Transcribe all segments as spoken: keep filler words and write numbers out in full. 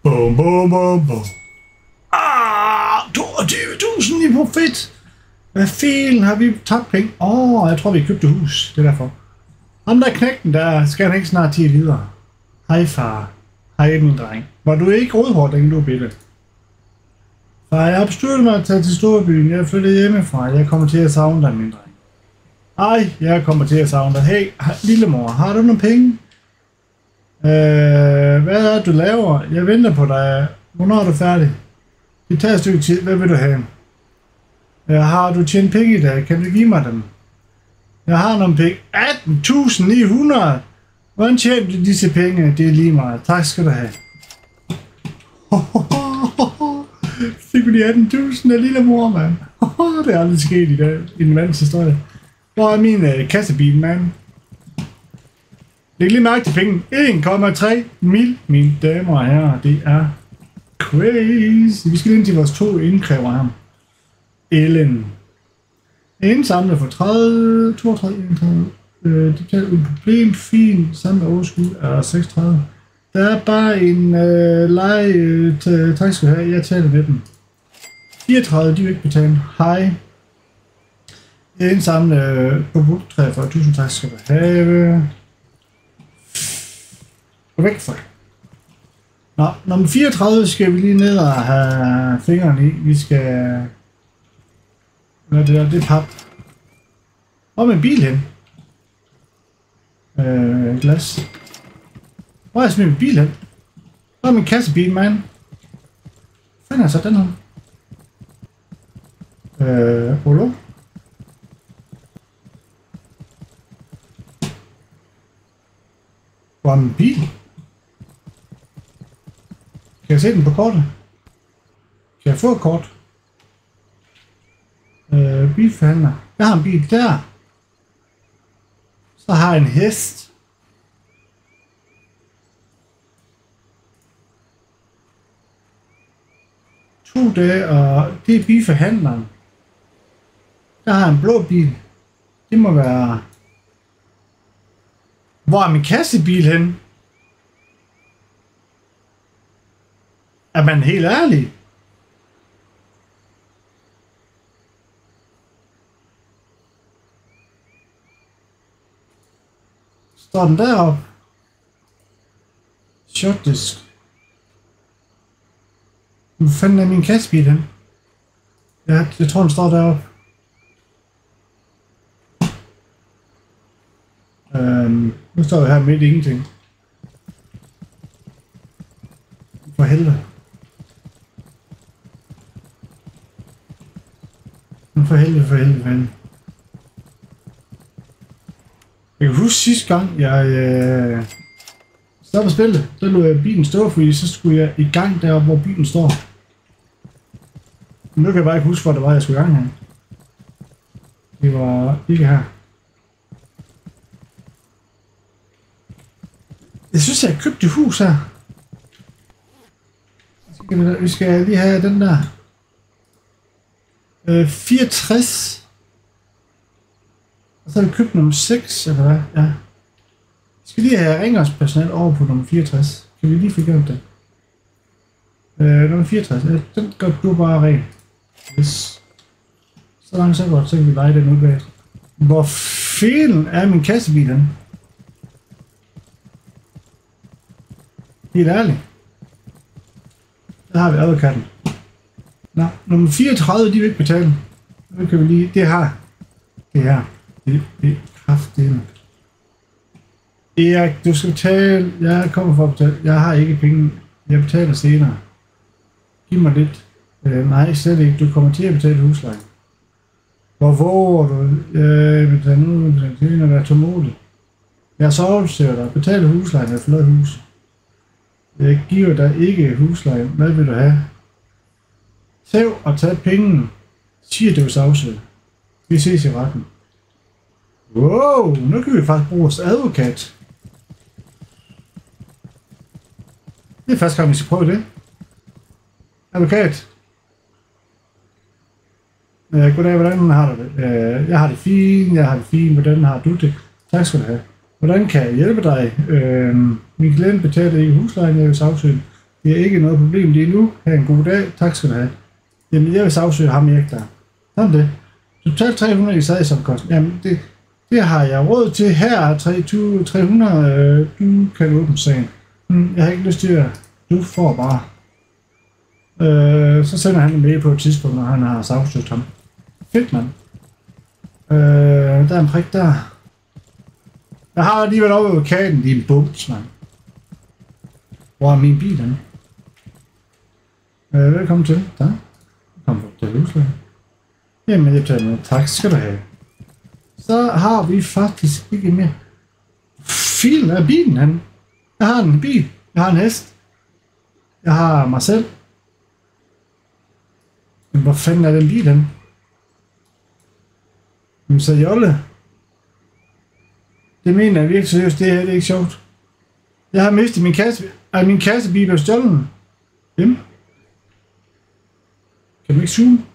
Bum, bum, bum, bum. Ah, toogtyve tusind i profit. Hvad felen har vi tabt penge? Åh, oh, jeg tror vi købte hus. Det er derfor. Ham der knægten der, skal han ikke snart til videre. Hej far. Hej min dreng. Var du ikke rådhård, da du billede? Far, jeg har besluttet mig at tage til storbyen. Jeg er flyttet hjemmefra. Jeg kommer til at savne dig, min dreng. Ej, jeg kommer til at savne dig. Hey, lillemor, har du nogle penge? Øh, hvad er det, du laver? Jeg venter på dig. Hvornår er du færdig? Det tager et stykke tid. Hvad vil du have? Øh, har du tjent penge i dag? Kan du give mig dem? Jeg har nogle penge. atten tusind ni hundrede. Hvordan tjener du disse penge? Det er lige meget. Tak skal du have. Fik vi de atten tusind af lille mor, mand. Det er aldrig sket i dag. I den mands historie. Hvor er min øh, kassebil, mand? Læg lige mærke til penge. en komma tre mil, mine damer og herrer. Det er crazy. Vi skal ind til vores to indkræver her. Ellen. Indsamlet for tredive, toogtredive, enogtredive. Øh, det bliver et problem. Fint. Samme overskud er seksogtredive. Der er bare en øh, leje. Øh, tak skal du have. Jeg taler med dem. fireogtredive, de vil ikke betale. Hej. Indsamlet øh, på buk treogfyrre tusind. Tak skal du have. Gå væk fra. Nå, nummer fireogtredive skal vi lige ned og have fingrene i. Vi skal... Hvad er det der? Det er pap. Hvor er min bil hen? Øh, glas. Hvor er min bil hen? Hvor er min kassebil, mand? Hvad fanden er så den her? Øh, Olo? Hvor er min bil? Kan jeg se den på kortet? Kan jeg få et kort? Øh, bilforhandler. Jeg har en bil der. Så har jeg en hest. To dage, og det er bilforhandleren. Der har jeg en blå bil. Det må være... Hvor er min kassebil hen? Er man helt ærlig? Står den deroppe? Shotdisk. Hvor fanden er min kassebil hen? Ja, jeg tror den står deroppe. Øhm, nu står jeg her midt i ingenting. For helvede. For helvede, for helvede, for helvede. Jeg kan huske sidste gang, jeg øh, stoppede spillet, der lod jeg bilen stå, fordi så skulle jeg i gang deroppe, hvor bilen står. Men nu kan jeg bare ikke huske, hvor det var, jeg skulle i gang her. Det var ikke her. Jeg synes, jeg har købt det hus her. Vi skal lige have den der. Øh, fireogtres. Og så har vi købt nummer seks, eller hvad? Ja. Vi skal lige have rengøringspersonale over på nummer fireogtres. Kan vi lige få gjort det? Øh, nummer fireogtres. Ja, den gør du bare ren. Yes. Så langt så godt, så kan vi lege den ud bag. Hvor felen er min kassebil den? Helt ærligt. Der har vi advokaten. Nå, nummer fireogtredive, de vil ikke betale. Nu kan vi lige... Det her. Det her. Det, det er kraftedeme. Erik, du skal betale. Jeg kommer for at betale. Jeg har ikke penge. Jeg betaler senere. Giv mig lidt. Øh, nej, slet ikke. Du kommer til at betale huslejen. Hvor våger du? Jeg betaler nu. Det er være tålmodig. Jeg sovelsøger dig. Betal huslejen. Jeg forlader huset. Jeg giver dig ikke huslejen. Hvad vil du have? Tæv og tag pengene. Siger du sagsøger. Vi ses i retten. Wow, nu kan vi faktisk bruge vores advokat. Det er første gang, vi skal prøve det. Advokat. Øh, goddag, hvordan har du det? Øh, jeg har det fint, jeg har det fint. Hvordan har du det? Tak skal du have. Hvordan kan jeg hjælpe dig? Øh, min klient betaler ikke huslejen, jeg vil sagsøge. Det er ikke noget problem lige nu. Ha' en god dag. Tak skal du have. Jamen, jeg vil sagsøge ham ikke der. Sådan det. Totalt tre hundrede i sagsomkostning. Jamen, det, det har jeg råd til. Her er tre tusind tre hundrede. Du kan åbne sagen. Hmm, jeg har ikke lyst til at... Du får bare... Øh, så sender han en mail på et tidspunkt, når han har sagsøgt ham. Fedt, mand. Øh, der er en prik der. Jeg har lige været over ved katten, din bums, mand. Hvor er min bil henne? Øh, velkommen til. Tak. Kom på det huslag. Jamen, jeg tager med. Tak skal du have. Så har vi faktisk ikke mere. Filen er bilen, han. Jeg har en bil. Jeg har en hest. Jeg har mig selv. Men hvor fanden er den bil, han? Men så jolle. Det mener jeg virkelig seriøst. Det her det er ikke sjovt. Jeg har mistet min kasse. Ej, min kassebil er stjålet. Hvem? Kan du ikke zoome?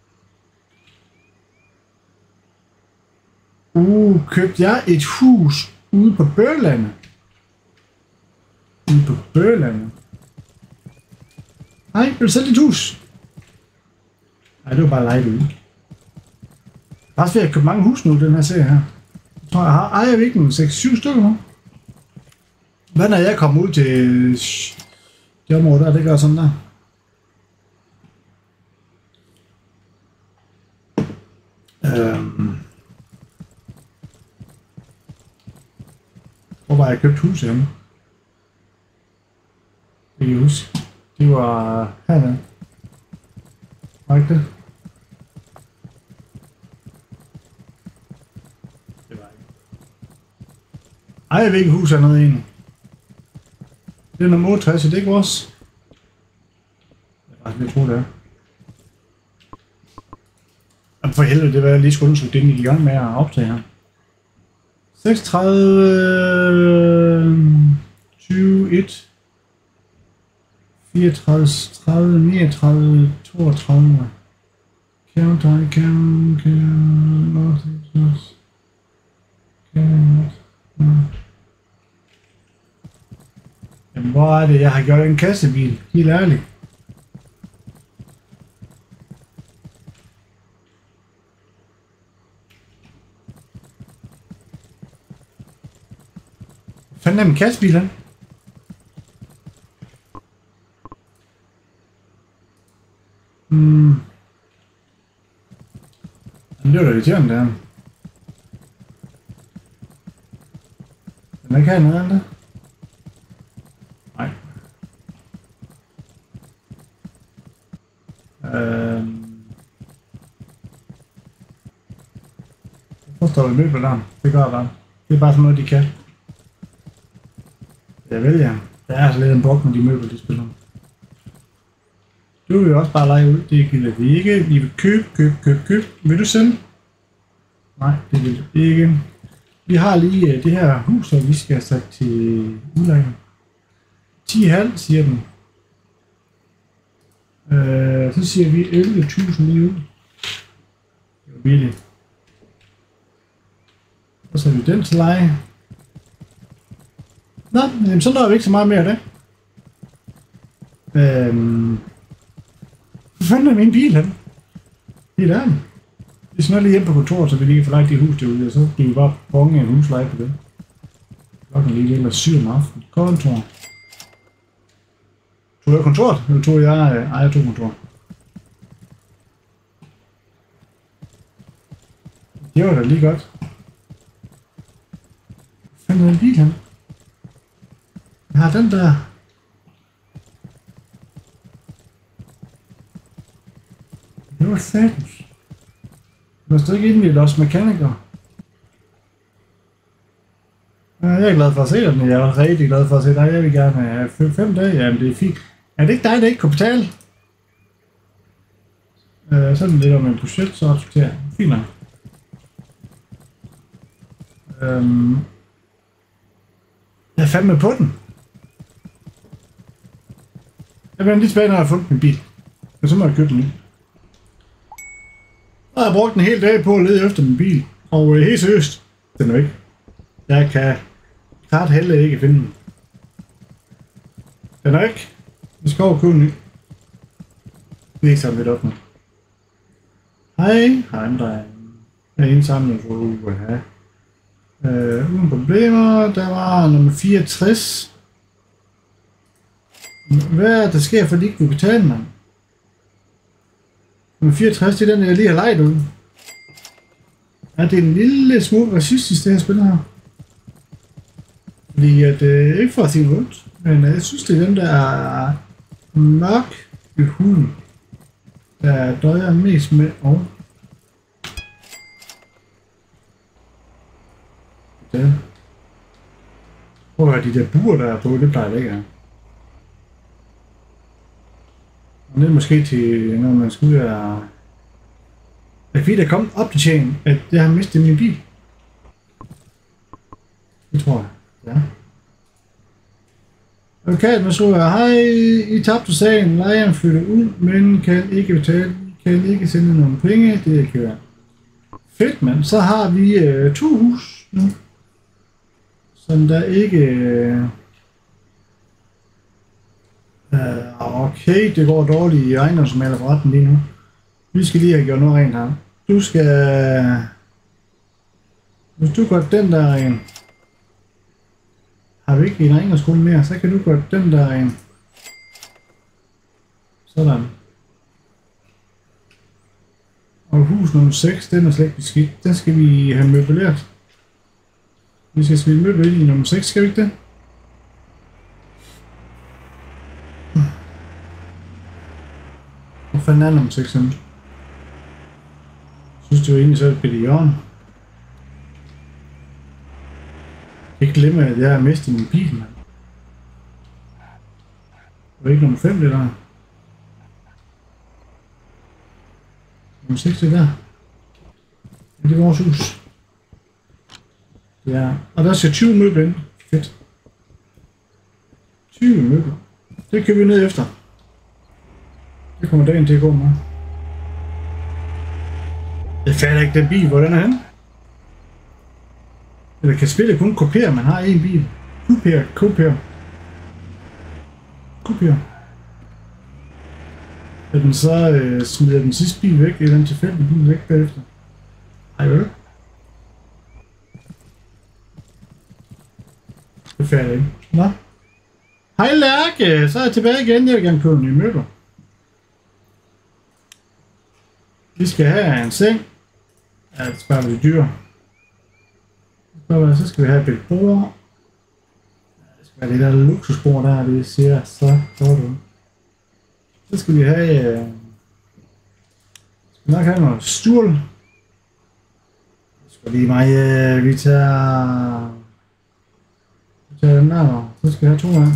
Uh, købte jeg et hus ude på Børlandet? Ude på Børlandet? Nej, vil du sælge dit hus? Nej, det var bare lejet ud. Faktisk vil jeg købe mange hus nu, den her serie her. Jeg tror, jeg har ejer vi ikke en seks syv stykker nu. Hvad når jeg kommer ud til det område der, det gør sådan der. Øhm. Hvor var jeg købt hus hjemme? Det kan jeg huske. Det var hernede. Var ikke det? Det var ikke. Ej, jeg ved ikke hus hernede egentlig. Det er nummer otteogtres, det er ikke vores. Jeg faktisk lidt tro, det er. Jamen for helvede, det var jeg lige skulle undersøge, det i gang med at optage her. seksogtredive, tyve, et, fireogtredive, tredive, niogtredive, toogtredive. Count, count, count, count, count. Jamen, hvor er det, jeg har gjort en kassebil? Helt ærligt. Hvad fanden er min kassebil, han? Hmm. Det var da irriterende, der. Den ikke have noget andet? Nej. Øhm. Hvor står der møbler der? Det gør der. Det er bare sådan noget, de kan. Jeg vælger. Der er altså lidt en brok med de møbler, de spiller. Du vil jo også bare lege ud. Det gider vi ikke. Vi vil købe, købe, købe, købe. Vil du sælge? Nej, det vil du ikke. Vi har lige det her hus, som vi skal have sat til udlejning. ti komma fem siger den. Øh, så siger vi elleve tusind lige ud. Det var billigt. Og så er vi den til leje. Nå, jamen, så når vi ikke så meget mere af det. Øhm. Hvor fanden er min bil hen? Helt ærligt. Vi skal lige hjem på kontoret, så vi lige kan få lagt det hus derude, og så bliver vi bare bonge en husleje på det. Klokken lige lidt eller syv om aftenen. Kontor. Tog jeg kontoret, eller tog jeg ejer to kontor? Det var da lige godt. Hvor fanden er en bil hen? Jeg har den der. Det var satans. Jeg var stadig ikke inde i Los Mechaniker. Jeg er glad for at se den. Jeg er rigtig glad for at se dig. Jeg vil gerne have fem, fem dage. Jamen det er fint. Er det ikke dig, der ikke kunne betale? Øh, sådan lidt om en budget, så accepterer jeg. Fint nok. Øhm. Jeg er fandme på den. Jeg bliver lige tilbage, når jeg har fundet min bil. Og så må jeg købe den nu. Og jeg har brugt en hel dag på at lede efter min bil. Og øh, helt seriøst, den er ikke. Jeg kan klart heller ikke finde den. Den er ikke. Vi skal over købe en ny. Vi er ikke sammen lidt op nu. Hej, hej med dig. Jeg er indsamlet for U H. Øh, uden problemer. Der var nummer fireogtres. Hvad er der sker, for de ikke vil betale, mand? Nummer fireogtres, det er den, jeg lige har lejet ud. Ja, det er en lille smule racistisk, det her spil her. Fordi at, øh, ikke for at sige noget, men jeg synes, det er den, der er mørk i huden, der døjer mest med og. Ja. Prøv at høre, de der buer, der er på, det plejer det ikke, ja. Og det er måske til, når man skal ud af... Det er fordi, der kom op til tjen, at jeg har mistet min bil. Det tror jeg, ja. Okay, nu så jeg, hej, I tabte sagen, lejeren flytter ud, men kan ikke betale, kan ikke sende nogle penge, det kan være. Fedt, mand, så har vi øh, to hus nu, som der ikke... Øh, okay, det går dårligt i ejendomsmæglerforretningen lige nu. Vi skal lige have gjort noget rent her. Du skal... Hvis du gør den der ren... Har vi ikke en ejendomsskole mere, så kan du gøre den der ren. Sådan. Og hus nummer seks, den er slet ikke beskidt. Den skal vi have møbleret. Vi skal smide møbler ind i nummer seks, skal vi ikke det? Hvor fanden er nummer seks henne? Jeg synes, det var egentlig så et bitte hjørne. Jeg kan ikke glemme, at jeg har mistet min bil, mand. Det var ikke nummer fem, det der. Nummer seks, det der. Ja, det er vores hus. Ja, og der skal tyve møbler ind. Fedt. tyve møbler. Det kan vi ned efter. Det kommer dagen til at gå med. Jeg fatter ikke den bil, hvor den er henne. Eller kan spillet kun kopiere, man har en bil. Kopiere, kopiere. Kopiere. At den så øh, smider den sidste bil væk, eller den tilfældige bil væk bagefter. Ej, vel? Det fatter jeg ikke. Nå. Hej Lærke, så er jeg tilbage igen. Jeg vil gerne købe nye møbler. Vi skal have en seng. Ja, det skal bare blive dyr. Så skal vi have et bord. Det skal være det der luksusbord der, det ser så godt ud. Så skal vi have... Øh, skal nok have noget stol. Så skal lige mig... Øh, vi tager... Vi tager den der. Så skal vi have to af.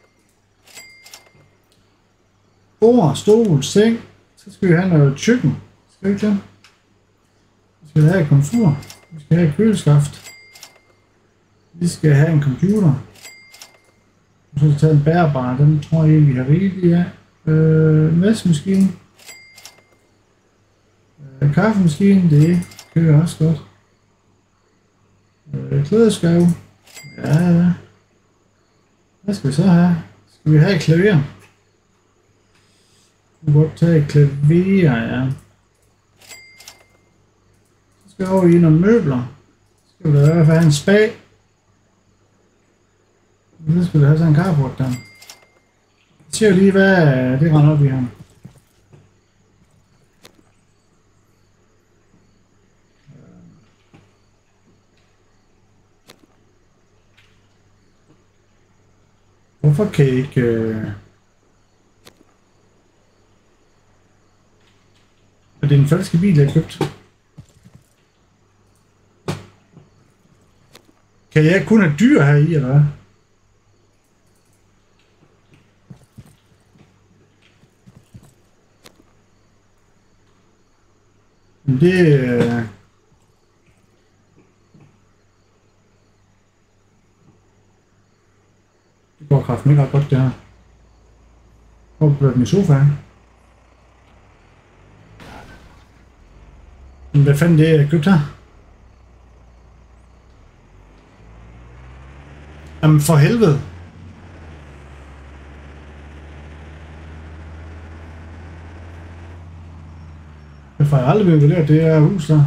Bord, stol, seng. Så skal vi have noget køkken. Skal vi ikke det? Vi skal have et komfur. Vi skal have et køleskaft. Vi skal have en computer. Så skal vi tage en bærbar. Den tror jeg vi har rigeligt af. Øh, vaskemaskine. Øh, kaffemaskine. Det kører også godt. Øh, klædeskab. Ja, ja. Hvad skal vi så have? Skal vi have et klaver? Vi kan godt tage et klaver, ja. Så skal vi over i nogle møbler. Så skal vi da i hvert fald have en spa. Så skal vi have sådan en carport der. Jeg ser lige, hvad det render op i her. Hvorfor kan jeg ikke... Øh... Er det en falske bil, jeg har købt? Kan jeg kun have dyr her i, eller hvad? Det... Øh... Det går kraften ikke ret godt, det her. Hvor bliver den i sofaen? Men hvad fanden det er, jeg købt her? Jamen for helvede. Jeg får aldrig evalueret det her hus der.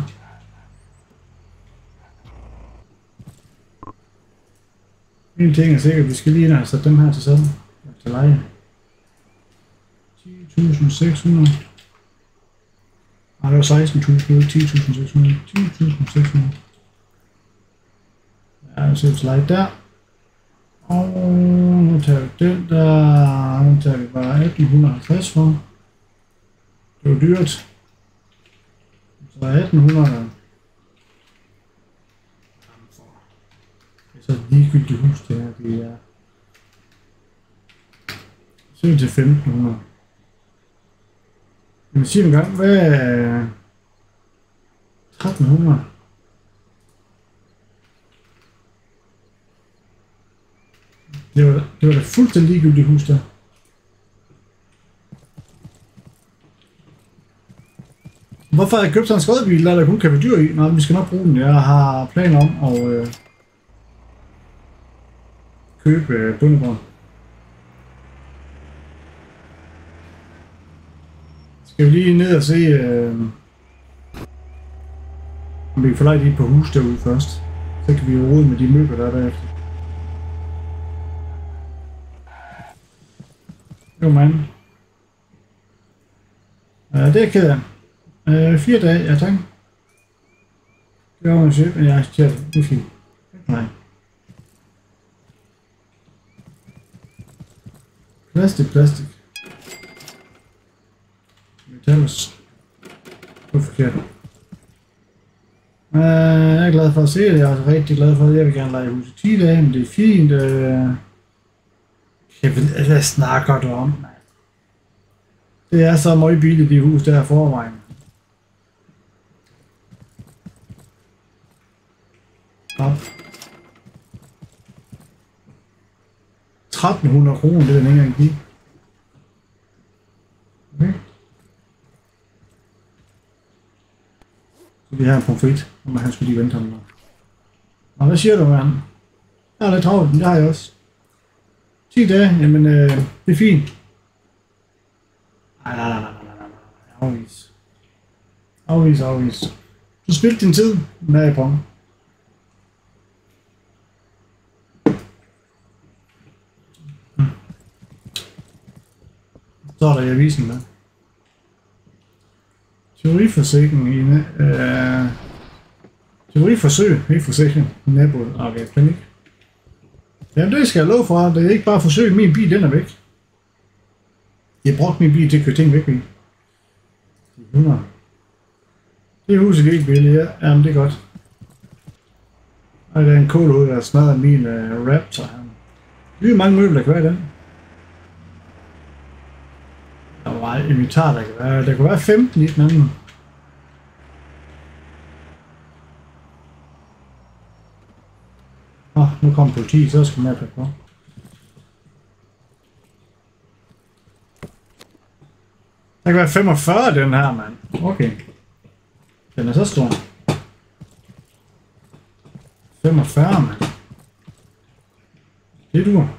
En ting er sikkert, vi skal lige ind og have sat dem her til salg. Til leje. ti tusind seks hundrede. Nej, det var seksten tusind, ti tusind seks hundrede. ti tusind seks hundrede. Ja, jeg ser til leje der. Og nu tager vi den der. Nu tager vi bare atten halvtreds for. Det var dyrt. Så atten hundrede. Det er så et ligegyldigt hus det her. Det er syv til femten hundrede. Jeg vil sige en gang, hvad er tretten hundrede? Det var, det var da fuldstændig ligegyldigt hus der. Hvorfor har jeg købt sådan en skodbil, der der kun kan være dyr i? Nå, vi skal nok bruge den. Jeg har planer om at øh, købe øh, bundegården. Skal vi lige ned og se, øh, om vi kan få lejet et på hus derude først. Så kan vi jo rode med de møbler, der er derefter. Jo, mand. Ja, det er ked af. Øh, fire dage, ja tak. Det var en søg, men jeg har det. Det er fint. Nej. Plastik, plastik. Metallus. Det er forkert. Uh, jeg er glad for at se det. Jeg er rigtig glad for det. Jeg vil gerne lege hus i ti dage, men det er fint. Uh, jeg ved, hvad snakker du om? Det er så meget billigt, de hus der forvejen. Op. tretten hundrede kroner, det er den ikke engang give. Okay. Så vi har en profit, om han skulle lige vente ham der. Nå, hvad siger du, mand? Jeg har lidt travlt, men det har jeg også. ti dage, jamen øh, det er fint. Nej, nej, nej, nej, nej, nej, afvis. Afvis, afvis. Du spildte din tid, den er i på. Så er der i avisen der. Teoriforsikring i øh, teoriforsøg, ikke forsikring, naboet, okay, panik. Jamen det skal jeg love for, det er ikke bare forsøg, min bil den er væk. Jeg brugte min bil til at køre ting væk i. hundrede. Det er huset ikke billigt, ja. Jamen det er godt. Og der er en kål ud, der smadrer min uh, Raptor her. Det er mange møbler, der kan være i den. Der var meget inventar, der kan være. Der kan være femten i den anden. Åh, oh, nu kommer politiet, så skal man have på. Der kan være femogfyrre den her, mand. Okay. Den er så stor. femogfyrre, mand. Det er du.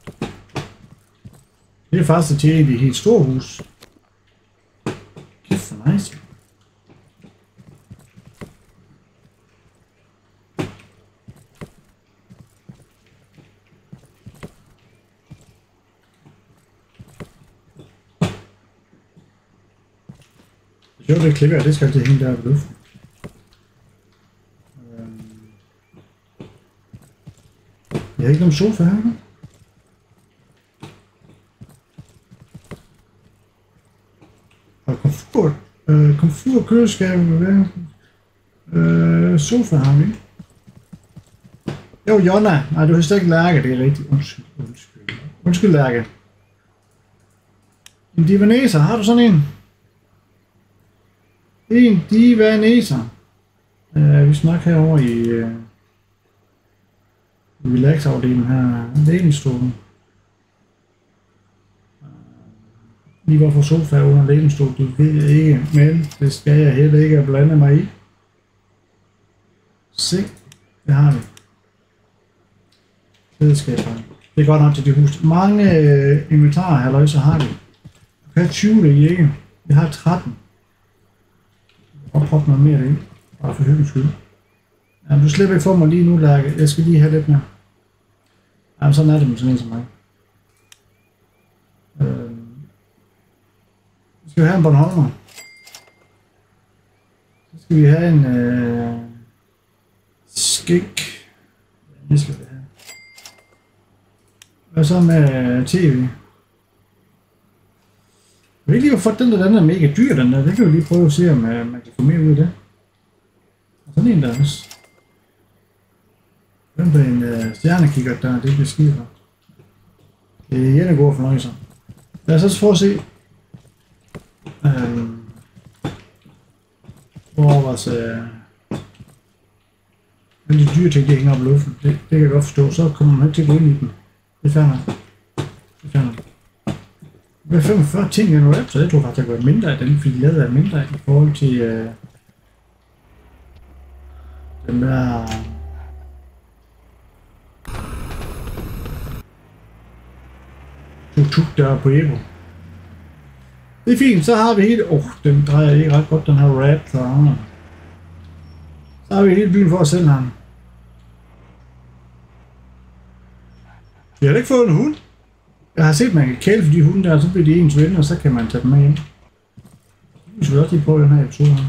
Det er faktisk til et helt stort hus. Kæft for nice. Jo, det klikker, det skal altid hænge der ved luften. Jeg har ikke nogen sofa her, ikke? Og komfort, øh, komfort, køleskab, hvad? Øh, sofa har vi. Jo, Jonna. Nej, du har slet ikke Lærke, det er rigtigt. Undskyld, undskyld. Undskyld, Lærke. En divaneser, har du sådan en? En divaneser. Uh, vi snakker herovre i uh, relax-afdelingen her. Lænestolen. Uh, lige hvorfor sofa under lænestolen, det ved jeg ikke, men det skal jeg heller ikke at blande mig i. Se, det har vi. Det skal jeg bare. Det er godt nok til det hus. Mange uh, inventarer her, så har vi. Du kan tyve det ikke. Vi har tretten. Og proppe noget mere ind. Bare for hyggens skyld. Ja, du slipper ikke for mig lige nu, Lærke. Jeg skal lige have lidt mere. Ja, sådan er det med sådan en som mig. Øh... Så skal vi have en Bornholmer. Så skal vi have en... Øh... Skik. Det skal vi have. Hvad så med tv? Jeg vil ikke lige have fået den der, den er mega dyr, den der. Det kan vi lige prøve at se, om man kan få mere ud af det. Og sådan en der også. Den på en uh, stjernekikkert der, det bliver skide godt. Det er hjemme gode fornøjelser. Lad os også prøve at se. Øhm, hvor vores... Øh, men de dyre ting, de hænger op i luften. Det, det kan jeg godt forstå. Så kommer man ikke til at gå ind i den. Det er færdigt. Det er færdigt. Hvad femogfyrre ting er nu af, så jeg tror faktisk, at jeg går mindre af den, fordi lavet er mindre i forhold til øh, den der tuk-tuk der på Evo. Det er fint, så har vi hele... Åh, oh, den drejer ikke ret godt, den her rat. Så, så har vi hele byen for os selv her. Vi har ikke fået en hund. Jeg har set, at man kan kæle for de hunde der, så bliver de ens venner, og så kan man tage dem med hjem. Vi skal også lige prøve den her episode her.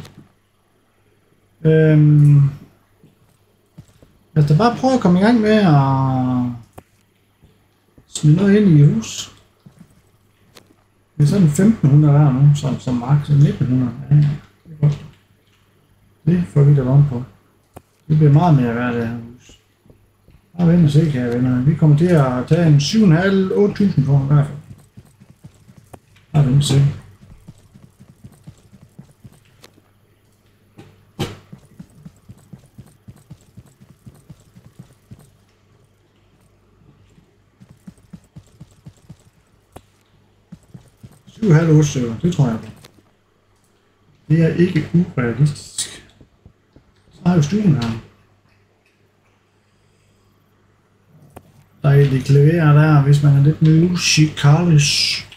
Øhm, lad os da bare prøve at komme i gang med at smide noget ind i hus. Det er sådan femten hundrede der nu, som, som maks. nitten hundrede. Ja, det er godt. Det får vi da om på. Det bliver meget mere værd det her hus. Bare vent og se, kære venner. Vi kommer til at tage en syv komma fem til otte tusind kroner i hvert fald. Bare vent og se. syv komma fem til otte stykker, det tror jeg på. Det er ikke urealistisk. Så har vi stuen her. Dejlige klaverer der, hvis man er lidt musikalsk.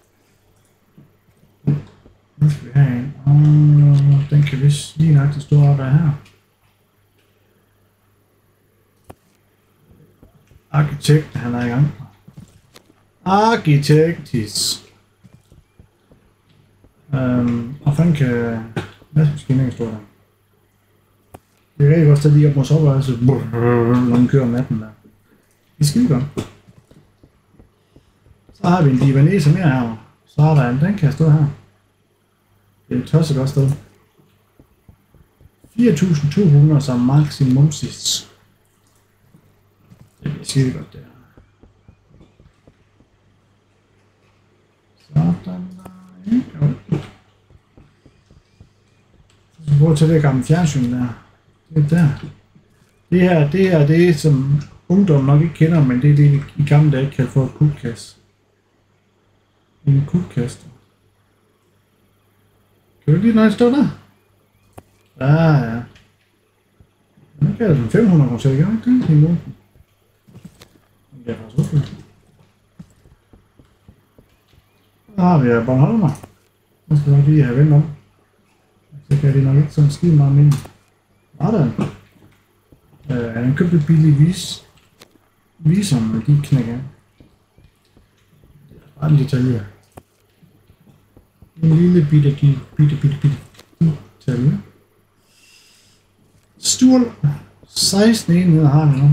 Nu skal vi have en. Og den kan vist lige nok til stå op af her. Arkitekten, han er i gang. Arkitektis. Øhm, og fanden kan... Hvad skal jeg stå der? Det er rigtig godt, at lige op mod soveværelset, når den kører om natten der. Det er skide godt. Så har vi en libanese mere her. Så er der en, den kan stå her. Det er et tosset godt sted. fire tusind to hundrede som maksimum sidst. Det bliver skide godt der. Sådan der. Jo. Så prøv at tage det gamle fjernsyn der. Det er der. Det her, det her, det er som ungdommen nok ikke kender, men det er det, vi i gamle dage kaldte for et kukkast. En kukkast. Kan du lige noget stå der? Ja, ja. Nu kan jeg den fem hundrede kroner, så jeg kan ikke det i måneden. Den kan jeg faktisk opfylde. Så har vi Bornholmer. Nu skal jeg lige have vendt om. Så kan det nok ikke sådan skide meget mindre. Sådan. Øh, han købte et billigt vis. Visum, med de knækker. Det er bare en detalje. En lille bitte, bitte, bitte, bitte, bitte detalje. Stol. seksten enheder har vi nu.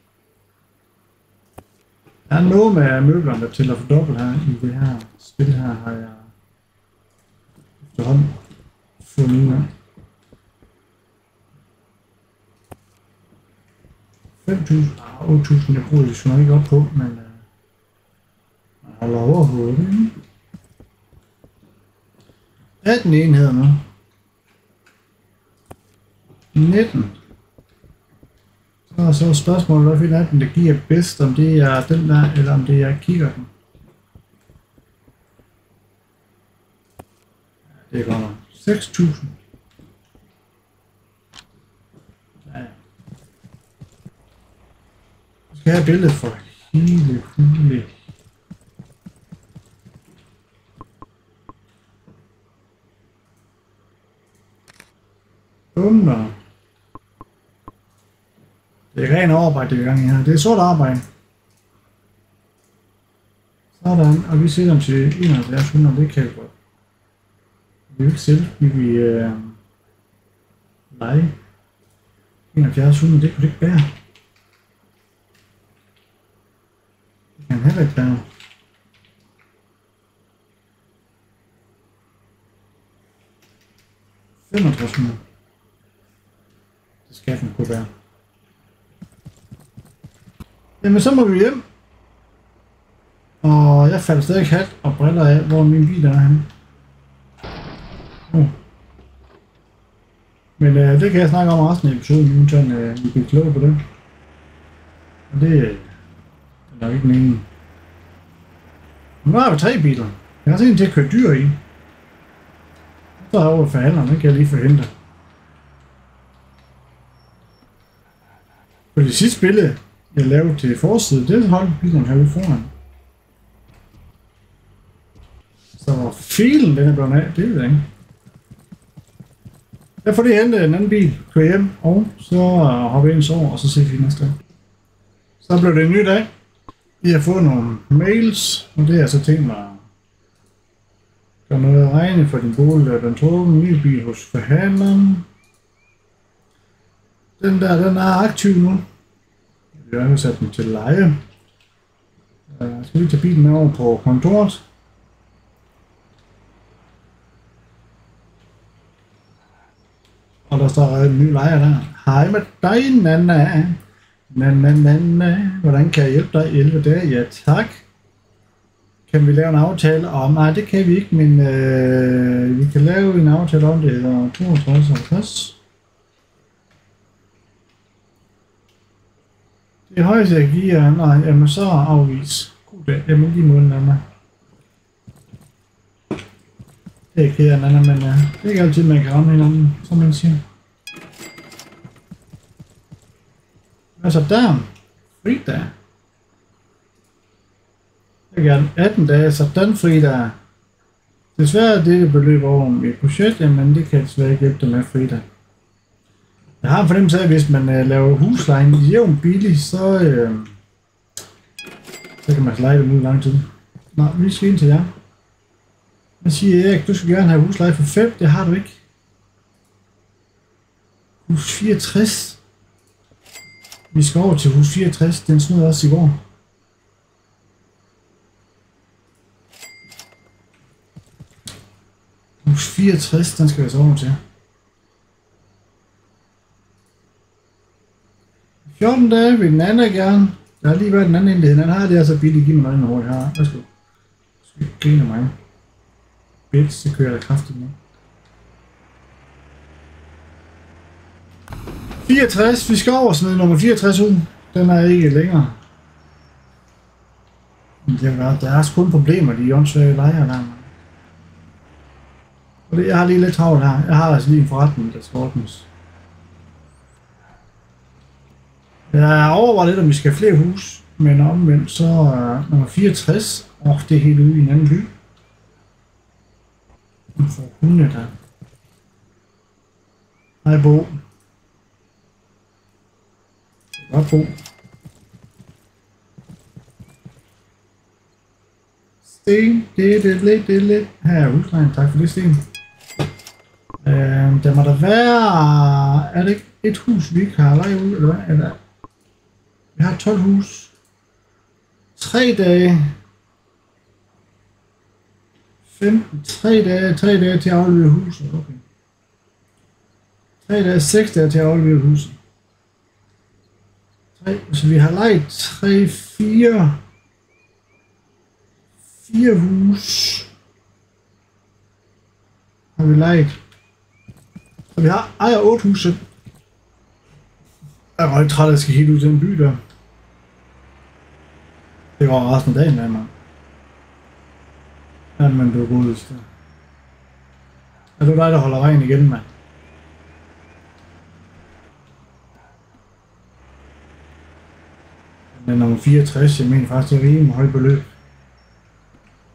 Der er noget med møblerne til at fordoble her i det her spil her, har jeg efterhånden fundet ud af. fem tusind og otte tusind, jeg bruger det nok ikke op på, men uh, man holder overhovedet. atten enheder nu. nitten. Så er så spørgsmålet, hvad finder den, der giver bedst, om det er den der, eller om det er kikkerten. Ja, det er godt nok. seks tusind. Ja. Jeg skal have billedet for hele hule. Bum der. Det er ren arbejde, det er i gang i her. Det er sort arbejde. Sådan, og vi sætter dem til enoghalvfjerds hundrede, det kan vi godt. Vi vil ikke sælge, vi vil øh, lege. enoghalvfjerds hundrede, det kunne det ikke bære. Det kan heller ikke bære. femogtres hundrede. Det skal den kunne bære. Jamen så må vi hjem. Og jeg falder stadig hat og briller af, hvor min bil er henne. Uh. Men øh, det kan jeg snakke om resten af episoden, nu sådan øh, vi bliver kloge på det. Og det øh, er nok ikke meningen. Nu har vi tre biler. Jeg har set en til at køre dyr i. Så er jeg over for handleren, den kan jeg lige forhente. På det sidste billede, jeg lavede til forsiden, det holdt bilen herude foran. Så hvor filen den er blevet af, det ved jeg ikke. Jeg får lige hentet en anden bil, kører hjem, og så hopper jeg ind over, og så ses vi næste dag. Så blev det en ny dag. Vi har fået nogle mails, og det er så tænkt mig. Der er noget at regne for din bolig, og den tog en ny bil hos forhandleren. Den der, den er aktiv nu. Vi har sat den til leje. Jeg skal lige tage bilen med over på kontoret. Og der står en ny lejer der. Hej med dig, Nana. Nana, Nana. Hvordan kan jeg hjælpe dig? elleve dage? Ja, tak. Kan vi lave en aftale om? Nej, det kan vi ikke, men øh, vi kan lave en aftale om det. Eller toogtres halvtreds. Det højeste jeg giver, nej, jamen så afvis. God dag, jamen lige måden, Nana. Det er ked af, Nana, men ja, det er ikke altid, man kan ramme hinanden, som man siger. Altså der, fridag. Jeg vil gerne atten dage, så den fridag. Desværre er det beløb over mit budget, men det kan jeg desværre ikke hjælpe dig med fridag. Jeg har en fornemmelse af, at hvis man uh, laver huslejen jævn billig, så, uh, så kan man leje dem ud i lang tid. Nå, vi skal ind til jer. Jeg siger Erik, du skal gerne have husleje for fem, det har du ikke. Hus fireogtres. Vi skal over til hus fireogtres, den snød også i går. Hus fireogtres, den skal vi så over til. fjorten dage vil den anden gerne. Der har lige været den anden enhed. Den har det altså billigt. Giv mig noget hurtigt her. Værsgo. Så vi griner mig. Bits, det kører jeg kraftigt med. fireogtres. Vi skal over smide nummer fireogtres ud. Den er ikke længere. Det er, der er sgu kun problemer, de åndssvage lejer der. Og det, jeg har lige lidt travlt her. Jeg har altså lige en forretning, der skal ordnes. Jeg overvejer lidt, om vi skal have flere hus, men omvendt så uh, nummer fireogtres, og oh, det er helt ude i en anden by. Nu får hunde der. Hej Bo. Godt Bo. Sten, det er det lidt, det er lidt. Her er huslejen, tak for det Sten. Uh, der må der være, er det ikke et hus vi ikke har lejet ud, eller hvad? Eller? Vi har tolv hus. tre dage. femten. tre dage. tre dage til at aflevere huset. Okay. tre dage. seks dage til at aflevere huset. tre. Så vi har lejet tre, fire. fire hus. Har vi lejet. Så vi har ejer otte huse. Jeg er rigtig træt, at jeg skal helt ud til en by der. Det var resten af dagen med mig. Ja, men du er god udstyr. Er det dig, der holder regn igen, mand? Men nummer fireogtres, jeg mener faktisk, det er rimelig højt beløb.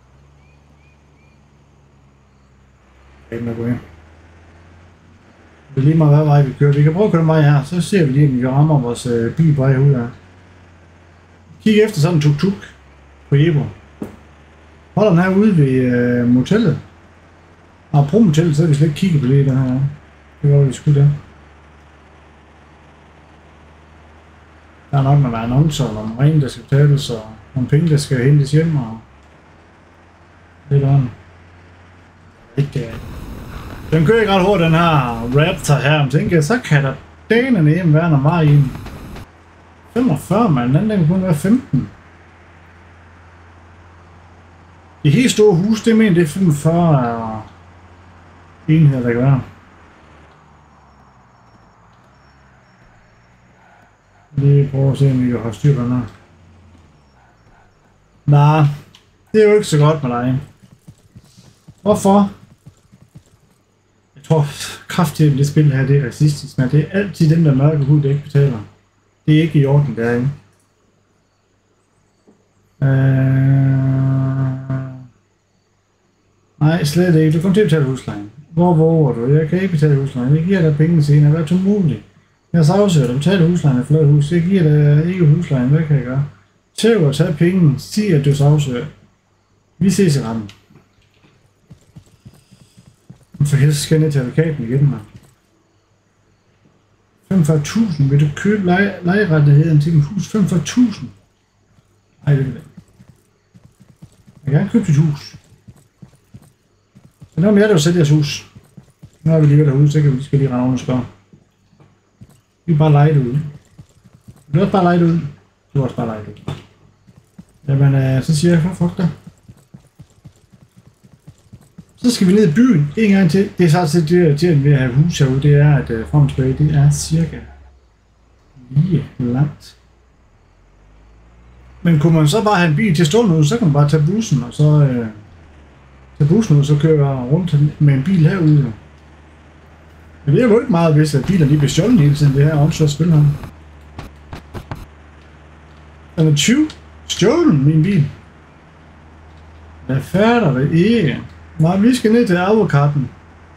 Jeg kan gå ind. Det er lige meget, hvad vej vi kører. Vi kan prøve at køre mig her, så ser vi lige, om vi kan ramme vores øh, bil på vej ud her. Kig efter sådan en tuk-tuk på Jebo. Holder den her ude ved øh, motellet. Og på motellet, så har vi slet ikke kigget på det den her. Det var vi skulle der. Der er nok med annoncer, og nogle ring, der skal betales, og nogle penge, der skal hentes hjem, og det er den. Ikke, den kører ikke ret hurtigt, den her Raptor her, men tænker jeg, så kan der danerne hjem være noget meget i en. femogfyrre, mand, den anden kan kun være femten. Det helt store hus, det mener det er femogfyrre enheder, der kan være. Lige prøve at se, om vi kan have styr på den her. Nej, det er jo ikke så godt med dig. Hvorfor? Jeg tror kraftigt, at det spil her, det er racistisk, men det er altid dem, der mørke hud, der ikke betaler. Det er ikke i orden derinde. Øh... Nej, slet ikke. Du kommer til at betale huslejen. Hvor våger du? Jeg kan ikke betale huslejen. Jeg giver dig penge senere. Hvad er tålmodig? Jeg sagsøger dig. Betaler huslejen af flot hus. Jeg giver dig ikke huslejen. Hvad kan jeg gøre? Tæv og tag penge. Sig, at du sagsøger. Vi ses i retten. For helst skal jeg ned til advokaten igen, mand. femogfyrre tusind. Vil du købe leje, lejerettigheden til dit hus? femogfyrre tusind? Nej, det vil jeg. Jeg kan gerne købe dit hus. Så nu er jeg, der vil sætte jeres hus. Nu har vi lige derude, så kan vi skal lige rende over og spørge. Vi vil bare lege det ud. Vi vil også bare lege det ud. Du vil også bare lege det ud. Jamen, øh, så siger jeg, for fuck dig. Så skal vi ned i byen en gang til. Det er så til det, til ved at have hus herude, det er, at uh, frem og tilbage, det er cirka lige langt. Men kunne man så bare have en bil til at stå nu, så kan man bare tage bussen, og så uh, tage bussen ud, og så køre rundt med en bil herude. Men det er jo ikke meget, hvis at biler lige bliver stjålet hele tiden, det her omsorg spil her. Den er tyve stjålen, min bil. Hvad fatter det ikke? Nej, vi skal ned til avokatten.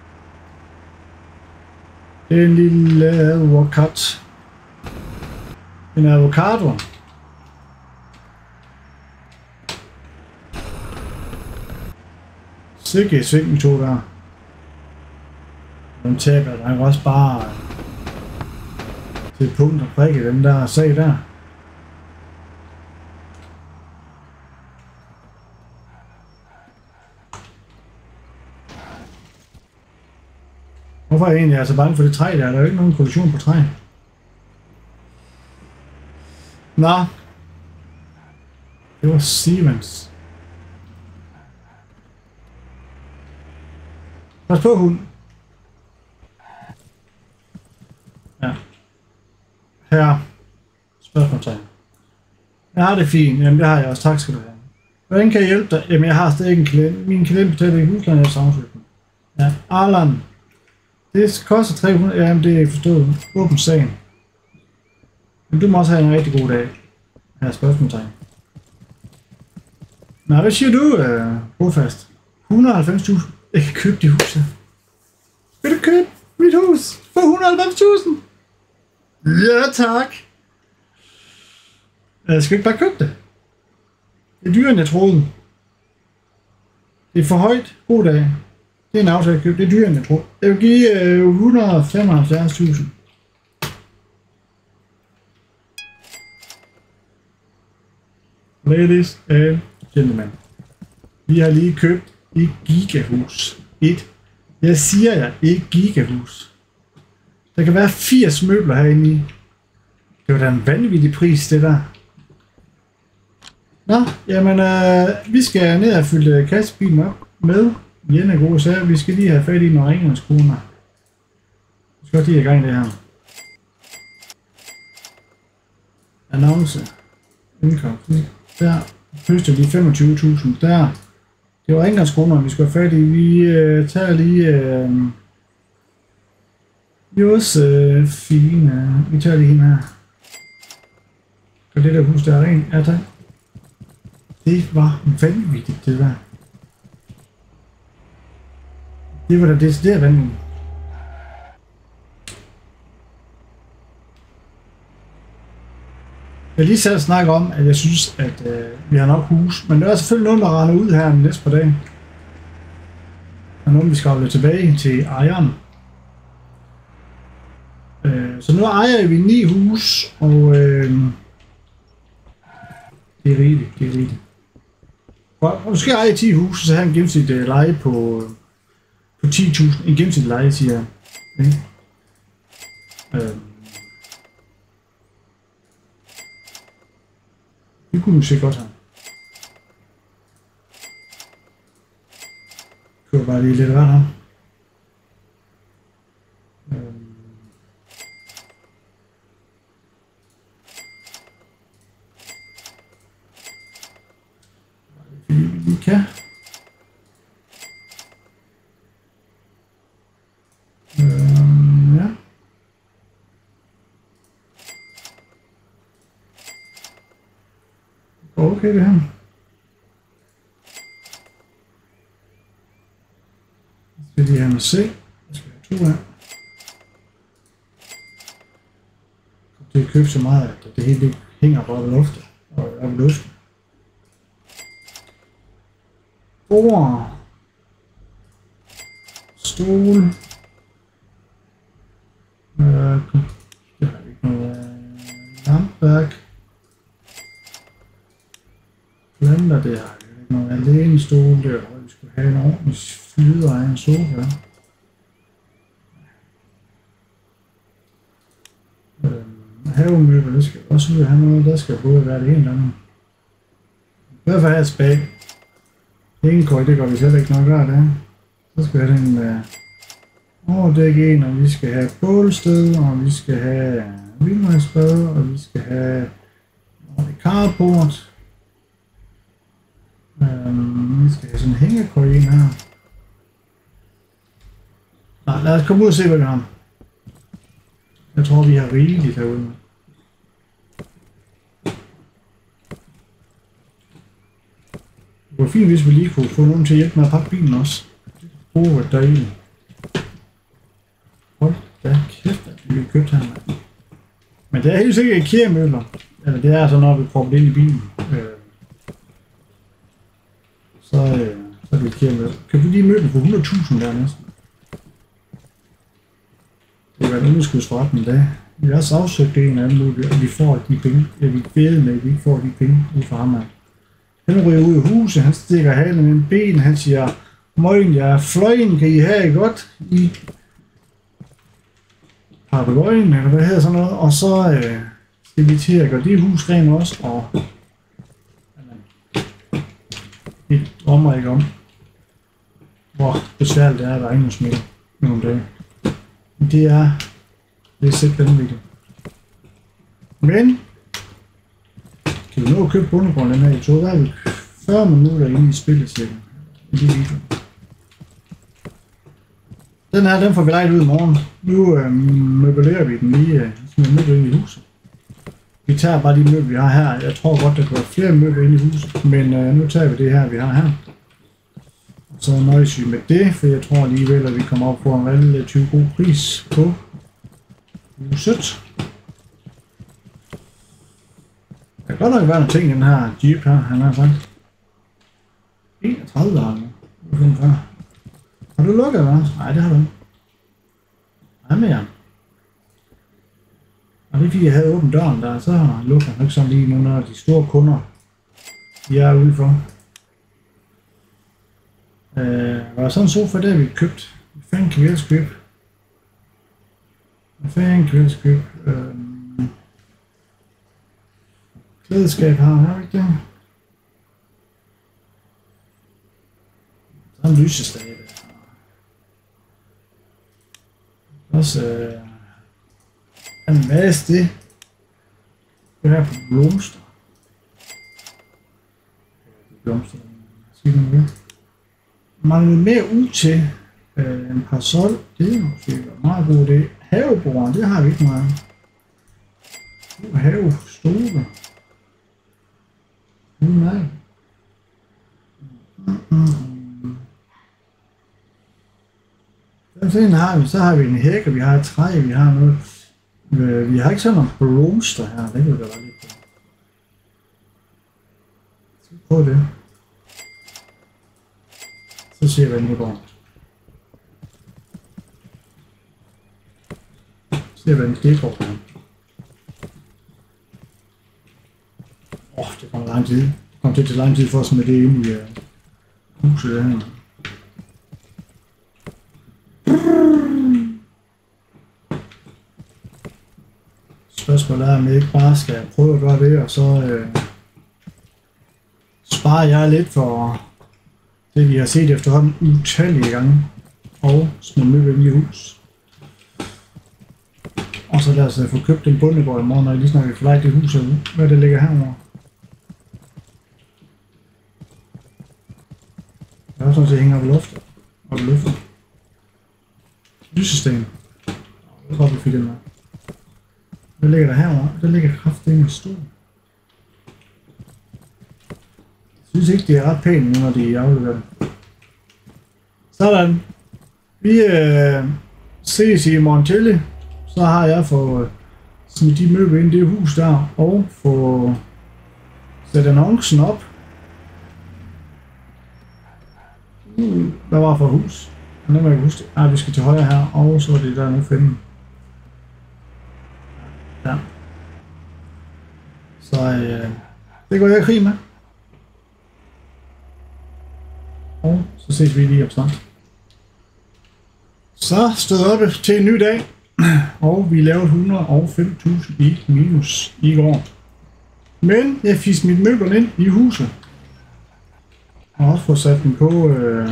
Det er en lille avokat. En avocado. Sikke sving vi to der. Den taber der er også bare til punkt og prikke den der sag der. Hvorfor er jeg egentlig altså bange for det træ der? Der er jo ikke nogen kollision på træ. Nå. Det var Stevens. Pas på, hund. Ja. Her. Spørgsmålstegn. Jeg har det fint. Jamen det har jeg også. Tak skal du have. Hvordan kan jeg hjælpe dig? Jamen jeg har stadig en klient. Min klient betaler ikke huslejen af sagsøgning. Ja. Arlan. Det koster tre hundrede. Jamen det er forstået. Åbn sagen. Men du må også have en rigtig god dag. Her er spørgsmålstegn. Nå, hvad siger du, uh, Brofast? et hundrede og halvfems tusind. Jeg kan købe de hus her. Vil du købe mit hus for et hundrede og halvfems tusind? Ja, tak. Jeg skal ikke bare købe det. Det er dyrere, end jeg troede. Det er for højt. God dag. Det er en aftale, jeg købte. Det er dyrere, end jeg troede. Jeg vil give uh, et hundrede og femoghalvfjerds tusind. Ladies and gentlemen. Vi har lige købt et gigahus. Et. Jeg siger jer, et gigahus. Der kan være firs møbler herinde i. Det var da en vanvittig pris, det der. Nå, jamen, øh, vi skal ned og fylde kassebilen op med Jenne gode sager. Vi skal lige have fat i nogle rengøringskoner. Vi skal også lige i gang i det her. Annonce. Indkomst. Der. Høster lige femogtyve tusind. Der. Det var rengøringskoner, vi skal have fat i. Vi øh, tager lige... Øh, Josefine. Vi tager lige hende her. Gør det der hus der er rent. Ja, tak. Det var vanvittigt, det der. Det var da decideret vanvittigt. Jeg lige selv snakke om, at jeg synes, at øh, vi har nok hus, men der er selvfølgelig nogen, der render ud her den næste par dage. Der er nogen, vi skal holde tilbage til ejeren. Øh, så nu ejer vi ni hus, og øh, det er rigeligt, det er rigeligt. Og du skal eje ti huse, så har en gennemsnitlig leje på, på ti tusind. En gennemsnitlig leje, siger jeg. Okay. Øh. Det kunne vi se godt her. Det kunne bare lige lidt værd her. Vi kan. Øhm, ja. Okay, det her. Skal lige have at se. Jeg skal have to her. Det er købt så meget, at det hele hænger bare ved luften og er ved luften. Bord. Stol. Øh, det har vi ikke noget lampværk. Planter, det har vi ikke noget alene-stol, der hvor vi skulle have en ordentlig flyder af en sofa. Øh, havemøbel, det skal også ud at have noget, der skal både være det ene eller andet. I hvert fald have et spag. Hængekøj, det går vi selv ikke nok af det. Så skal vi have den med overdæk en, og vi skal have bålsted, og vi skal have vildmarksbad, og vi skal have et carport. Um, vi skal have sådan en hængekøj ind her. Nej, lad os komme ud og se, hvad vi har. Jeg tror, vi har rigeligt herude. Det var fint, hvis vi lige kunne få nogen til at hjælpe med at pakke bilen også. Åh, hvor dejligt. Hold da kæft, at vi har købt her. Men det er helt sikkert IKEA-møbler. Eller det er så, når vi propper det ind i bilen. Øh, så, øh, så er det IKEA-møbler. Købte vi lige møbler for hundrede tusind der næsten. Det har været en underskudsforretning i dag. Vi har også afsøgt en anden mulighed, at vi får de penge. Ja, vi ved med, at vi ikke får de penge ud fra ham. Han ryger ud i huset, han stikker halen med en ben, han siger, morgen, jeg er fløjen, kan I have godt i papegøjen, eller hvad hedder sådan noget, og så øh, skal vi til at gøre det hus rent også, og det drømmer ikke om, hvor besværligt det er, at der er ingen smitte nogle dage. Det er, det er simpelthen vigtigt. Men kan vi nå at købe bundegrunden den her i to? Der er vi fyrre minutter inde i spillet cirka. I de video. Den her, den får vi lejet ud i morgen. Nu øh, møbelerer vi den lige øh, sådan møbler ind i huset. Vi tager bare de møbler, vi har her. Jeg tror godt, der kan være flere møbler ind i huset. Men øh, nu tager vi det her, vi har her. Og så nøjes vi med det, for jeg tror alligevel, at vi kommer op på en relativt god pris på huset. Der kan godt nok være nogle ting i den her Jeep her, han har sagt. enogtredive har han. Har du lukket, hvad? Nej, det har du ikke. Nej, med jer. Og det er fordi, jeg havde åbent døren der, så lukker han ikke sådan lige nu, når de store kunder, de er udenfor. Øh, var sådan en sofa der, vi købt. Hvad fanden kan vi ellers købe? Hvad fanden kan vi ellers købe? Øh, Klædeskab har han, har vi ikke det? Der er en lysestage der. Også øh, en masse det. Det her på blomster. De blomster, siger man det. Mangler mere ud til øh, en parasol. Det er måske meget god idé. Haveborderen, det har vi ikke meget. Havestole. Nej. Mm-hmm. Den har vi, så har vi en hæk, og vi har et træ, vi har noget. Vi har ikke sådan nogle blomster her, det kan vi da bare lige på. prøve det. Så ser jeg, hvordan det går. Se, hvordan det går. Åh, oh, det kommer lang tid. Det kommer til at tage lang tid for os med det inde i uh, huset her. Spørgsmålet er, om jeg ikke bare skal prøve at gøre det, og så øh, sparer jeg lidt for det, vi har set efterhånden utallige gange, og smide møbler i hus. Og så lad os få købt en bundegård i morgen, når jeg lige snakker for det hus, hvad det ligger herovre. Jeg har også noget til at hænge op i luften. Op i luften. Lysesystem. Det er godt, vi fik den med. Hvad ligger der herovre? Der ligger kraftigt en stol. Jeg synes ikke, det er ret pænt, når de afleverer det. Sådan. Vi øh, ses i morgen tidlig. Så har jeg fået smidt de møbler ind i det hus der, og få sat annoncen op. Uh, hvad var for et hus? Jeg kan ikke huske det. Ah, vi skal til højre her, og så er det der nu finde. Ja. Så øh, det går jeg i krig med. Og så ses vi lige om snart. Så stod op til en ny dag. Og vi lavede et hundrede og fem tusind i minus i går. Men jeg fik smidt møblerne ind i huset. Og også fået sat den på øh,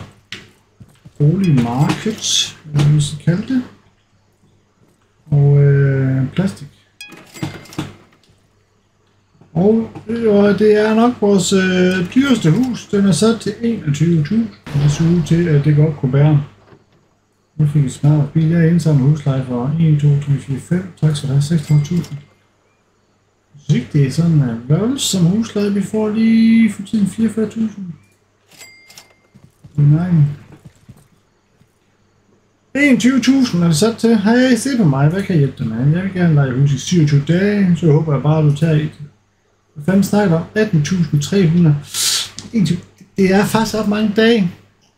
boligmarked, hvad vi skal kalde det. Og øh, plastik. Og øh, det er nok vores øh, dyreste hus. Den er sat til enogtyve tusind. Og det ser ud til, at det godt kunne bære. Nu fik vi smart bil. Jeg er indsamlet husleje for en, to, tre, fire, fem. Tak skal du have. seksogtredive tusind. Jeg synes ikke, det er sådan en voldsom husleje. Vi får lige for tiden fireogfyrre tusind. Nej. enogtyve tusind er det sat til. Hey, se på mig. Hvad kan jeg hjælpe dig med? Jeg vil gerne lege hus i syvogtyve dage. Så jeg håber jeg bare, at du tager et. Hvad fanden snakker om? atten tusind tre hundrede. Det er faktisk ret mange dage.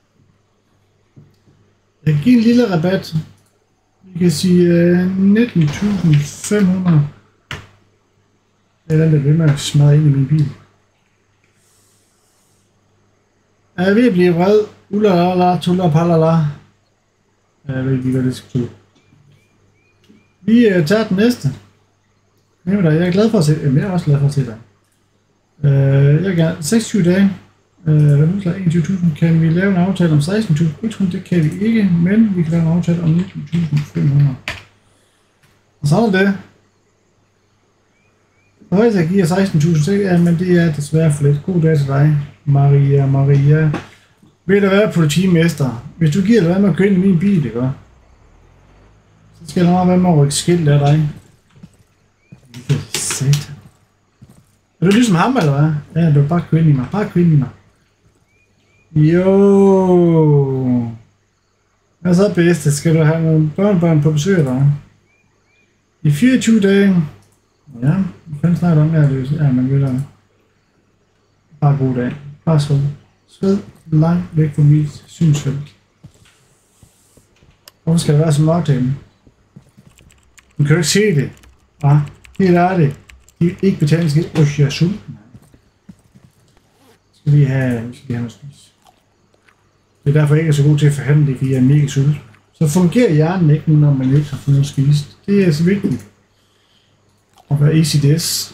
Jeg kan give en lille rabat. Vi kan sige uh, nitten tusind fem hundrede. Det er den, der vil med at smadre ind i min bil. Jeg er ved at blive vred. Ulalala, tulapalala. Jeg ved ikke, hvad det skal betyde. Vi uh, tager den næste. Jeg er glad for at se dig. Jeg er også glad for at se dig. Uh, jeg vil gerne seksogtyve dage. Øh, enogtyve tusind. Kan vi lave en aftale om seksten tusind et hundrede? Det kan vi ikke, men vi kan lave en aftale om nitten tusind fem hundrede. Og så er det. Og højst jeg giver seksten tusind, ja, men det er desværre for lidt. God dag til dig, Maria, Maria. Vil der være politimester? Hvis du giver dig hvad med at køre ind i min bil, det gør. Så skal der nok være med at rykke skilt af dig. Sæt. Er du ligesom ham, eller hvad? Ja, du er bare køre ind i mig. Bare køre ind i mig. Jo. Hvad så bedste? Skal du have nogle børnebørn på besøg, eller hvad? I fireogtyve dage. Ja, vi kan snakke om det her. Ja, man ved det. Bare god dag. Bare skød. Skød langt væk fra mit synsfelt. Hvorfor skal det være så mørkt derinde? Du kan jo ikke se det. Hva? Helt ærligt. De vil ikke betale en skid. Åh, jeg er sulten. Skal vi have, vi skal have noget spise. Det er derfor, jeg ikke er så god til at forhandle det, fordi jeg er mega sulten. Så fungerer hjernen ikke nu, når man ikke har fået noget spist. Det er så vigtigt. At være easy this.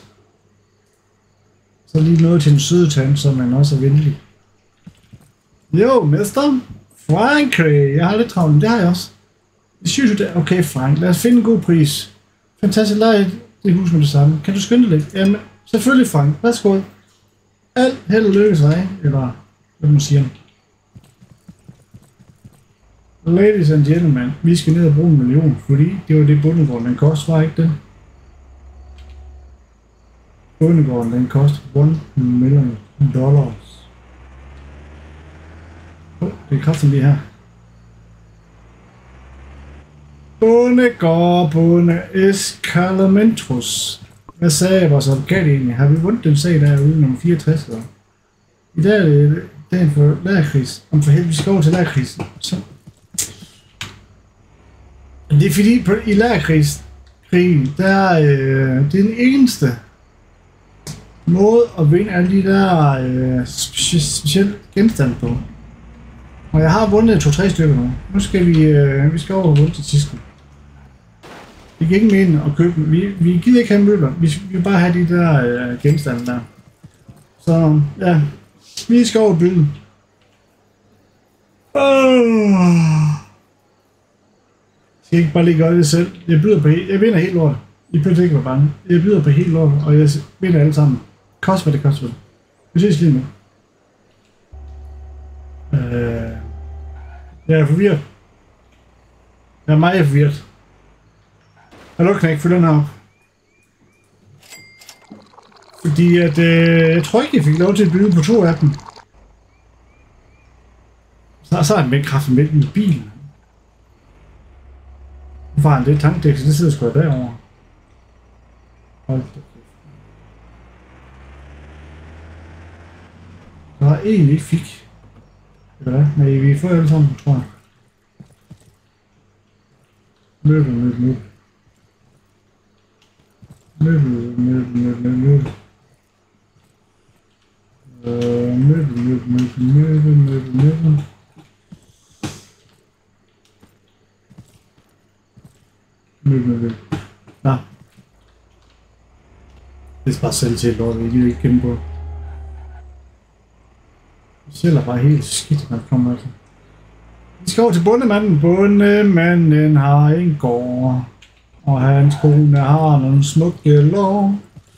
Så lige noget til en søde tand, så man også er venlig. Jo, mester. Frankrig. Jeg har lidt travlt, det har jeg også. Okay, Frank. Lad os finde en god pris. Fantastisk leje. Det hus med det samme. Kan du skynde dig lidt? Jamen, selvfølgelig Frank. Værsgo. Alt held og lykke sig. Eller, hvad man siger. Ladies and gentlemen, vi skal ned og bruge en million, fordi det var det bundegården, den koster, var ikke det? Bundegården, den koster en million dollars. Oh, det er kraftigt lige her. Bundegård, bunde Escalamentros. Hvad sagde vores advokat egentlig? Har vi vundet den sag der ude nummer fireogtres? Eller? I dag er det dagen for lagerkris. Om for helvede, vi skal over til lagerkris. Så. Det er fordi, på, i lagerkris, krigen, der er øh, det er den eneste måde at vinde alle de der øh, speci specielle genstande på. Og jeg har vundet to-tre stykker nu. Nu skal vi, øh, vi skal over og vunde til sidst. Vi kan ikke mene at købe dem. Vi, vi gider ikke have møbler. Vi, vi vil bare have de der øh, genstande der. Så ja, vi skal over byen. Oh. Skal jeg ikke bare lige gøre det selv? Jeg byder på helt, jeg vinder helt lort. I behøver ikke være bange. Jeg byder på helt lort, og jeg vinder alle sammen. Kost hvad det koster. Vi ses lige nu. Øh, jeg er forvirret. Jeg er meget forvirret. Hallo knæk, følg den her op. Fordi at, øh, jeg tror ikke, jeg fik lov til at byde på to af dem. Så, så er den vægtkraften midt i bilen. Hvorfor har han det tankdæk, så det sidder sgu derovre. Hold da. Der var en, vi ikke fik. Eller hvad? Men vi får alle sammen, tror jeg. Møbel, møbel, møbel. Møbel, møbel, møbel, møbel. Øh, møbel, møbel, møbel, møbel, møbel, møbel. Møbel, møbel. Nå. Det er bare selv til lort, vi kan ikke kende på. Det sælger bare helt skidt, når det kommer altså. Vi skal over til bondemanden. Bondemanden har en gård. Og hans kone har nogle smukke lår.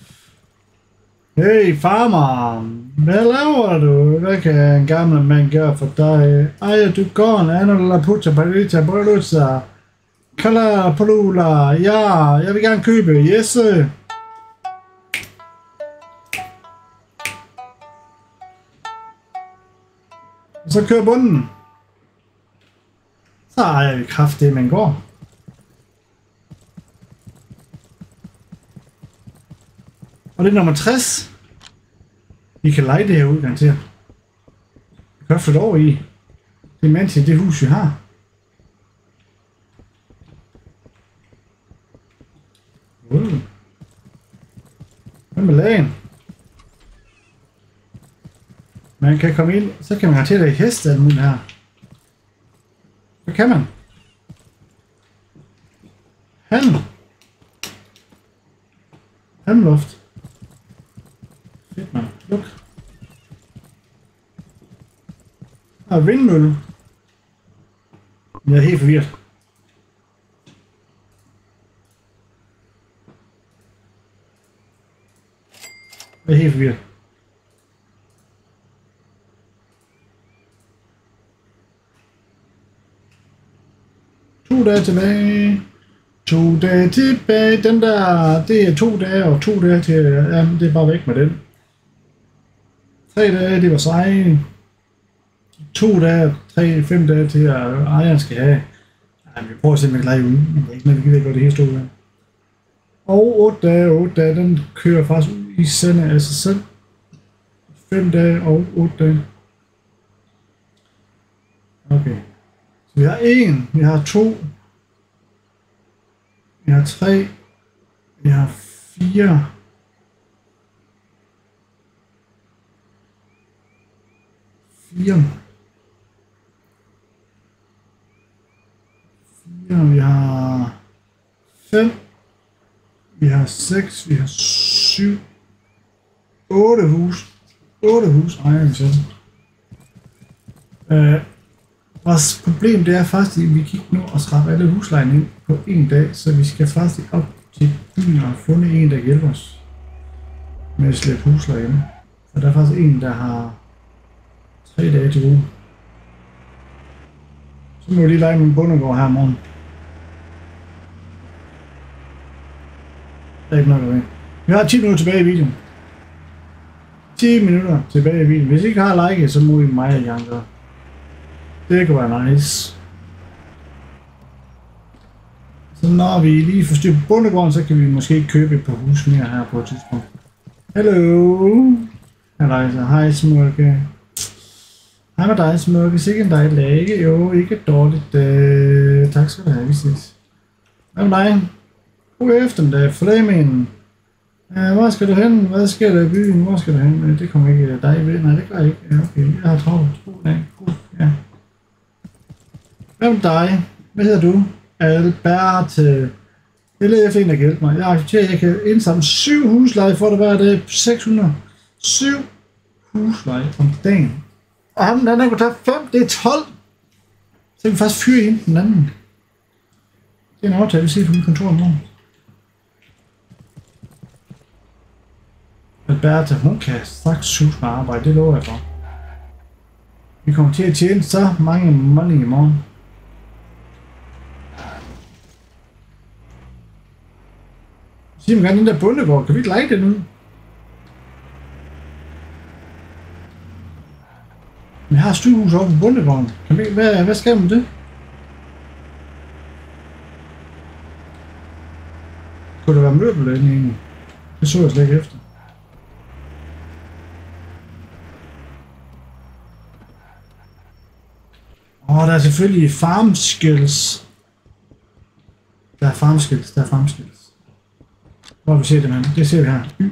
Hey farmer, hvad laver du? Hvad kan en gammel mand gøre for dig? Ejer du gården? Anna la puta parita bolusa. Kala polula. Ja, jeg vil gerne købe. Yes. Og så kører bunden. Så ejer vi kraft det, man går. Og det er nummer tres. Vi kan lege det her ud, garanteret. Vi kan flytte over i. Det er mand til det hus, vi har. Uh. Hvad med lagen? Man kan komme ind, så kan man garanteret i heste alt muligt her. Hvad kan man? Handel. Handloft. Fedt man. Luk. Og vindmølle. Jeg er helt forvirret. Jeg er helt forvirret. To dage tilbage. To dage tilbage. Den der, det er to dage og to dage til, ja, det er bare væk med den. Tre dage, det var seje. To dage, tre, fem dage til, at ejeren skal have. Ja, vi prøver simpelthen at lege ud, men det er ikke noget, vi gider gøre det hele store. Og otte dage, otte dage, den kører faktisk ud i sende af sig selv. Fem dage og otte dage. Okay. Så vi har en, vi har to, vi har tre, vi har fire, fire, fire, vi har fem, vi har seks, vi har syv, otte hus, otte hus ejer vi selv. Øh, Vores problem det er faktisk, at vi kan ikke nå at skrabe alle huslejen ind på en dag, så vi skal faktisk op til byen og fundet en, der hjælper os med at slæbe huslejen ind. Og der er faktisk en, der har tre dage til uge. Så må vi lige lege min bondegård her i morgen. Der er ikke nok at være. Vi har ti minutter tilbage i videoen. ti minutter tilbage i videoen. Hvis I ikke har like, så må I mig og Jan gøre. Det kan være nice. Så når vi lige får styr på bondegården, så kan vi måske købe et par hus mere her på et tidspunkt. Hallo. Hej, hej Smørke. Hej med dig, Smørke. Sikke en dejlig dag, ikke? Jo, ikke dårligt. Øh, tak skal du have, vi ses. Hvad med dig? God eftermiddag, Flemming. Ja, hvor skal du hen? Hvad sker der i byen? Hvor skal du hen? Det kommer ikke dig ved. Nej, det gør jeg ikke. Ja, okay, jeg har travlt. God dag. God, ja. Hvad med dig? Hvad hedder du? Albert. Jeg leder efter en, der kan hjælpe mig. Jeg accepterer, at jeg kan indsamle syv husleje for det hver dag. seks hundrede. syv husleje om dagen. Og ham den anden kunne tage fem. Det er tolv. Så kan vi faktisk fyre ind den anden. Det er en aftale, vi ser på mit kontor i morgen. Alberta, hun kan straks suge med arbejde. Det lover jeg for. Vi kommer til at tjene så mange money i morgen. Sig mig gerne den der bundegård. Kan vi ikke lege det nu? Men jeg har et stuehus over på bundegården. Kan vi, hvad, hvad skal man med det? Kunne der være møbler inde egentlig? Det så jeg slet ikke efter. Åh, oh, der er selvfølgelig farm skills. Der er farm skills, der er farm skills. Hvor vi ser det, mand? Det ser vi her. Y.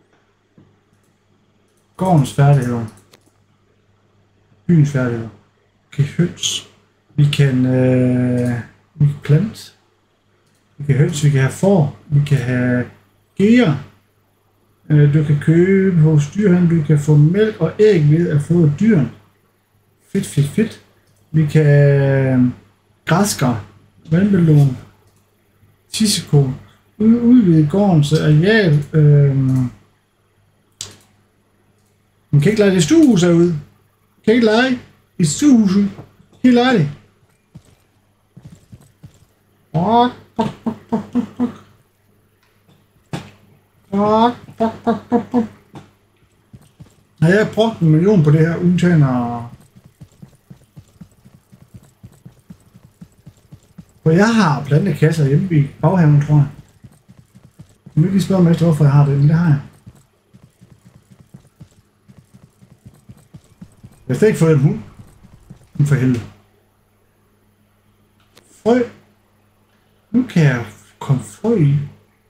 Gårdens færdigheder. Byens færdigheder. Okay, høns. Vi kan, øh, vi kan plante. Vi kan høns, vi kan have får. Vi kan have gear. Øh, du kan købe hos dyrhandel. Du kan få mælk og æg ved at få dyren. Fedt, fedt, fedt. Vi kan øh, græskar. Vandmelon. Tiseko. Udvide gårdens areal. Øh, man kan ikke lege det stuehus herude. Kan ikke lege i stuehuset. Kan ikke lege det. Fuck, fuck, fuck, fuck, fuck, fuck. Fuck, fuck, fuck, fuck, fuck. Har jeg brugt en million på det her undtager. For jeg har plantekasser hjemme i baghaven, tror jeg. Jeg vil lige spørge mig efter, hvorfor jeg har det, men det har jeg. Jeg har slet ikke fået en hund. For helvede. Frø. Nu kan jeg komme frø i.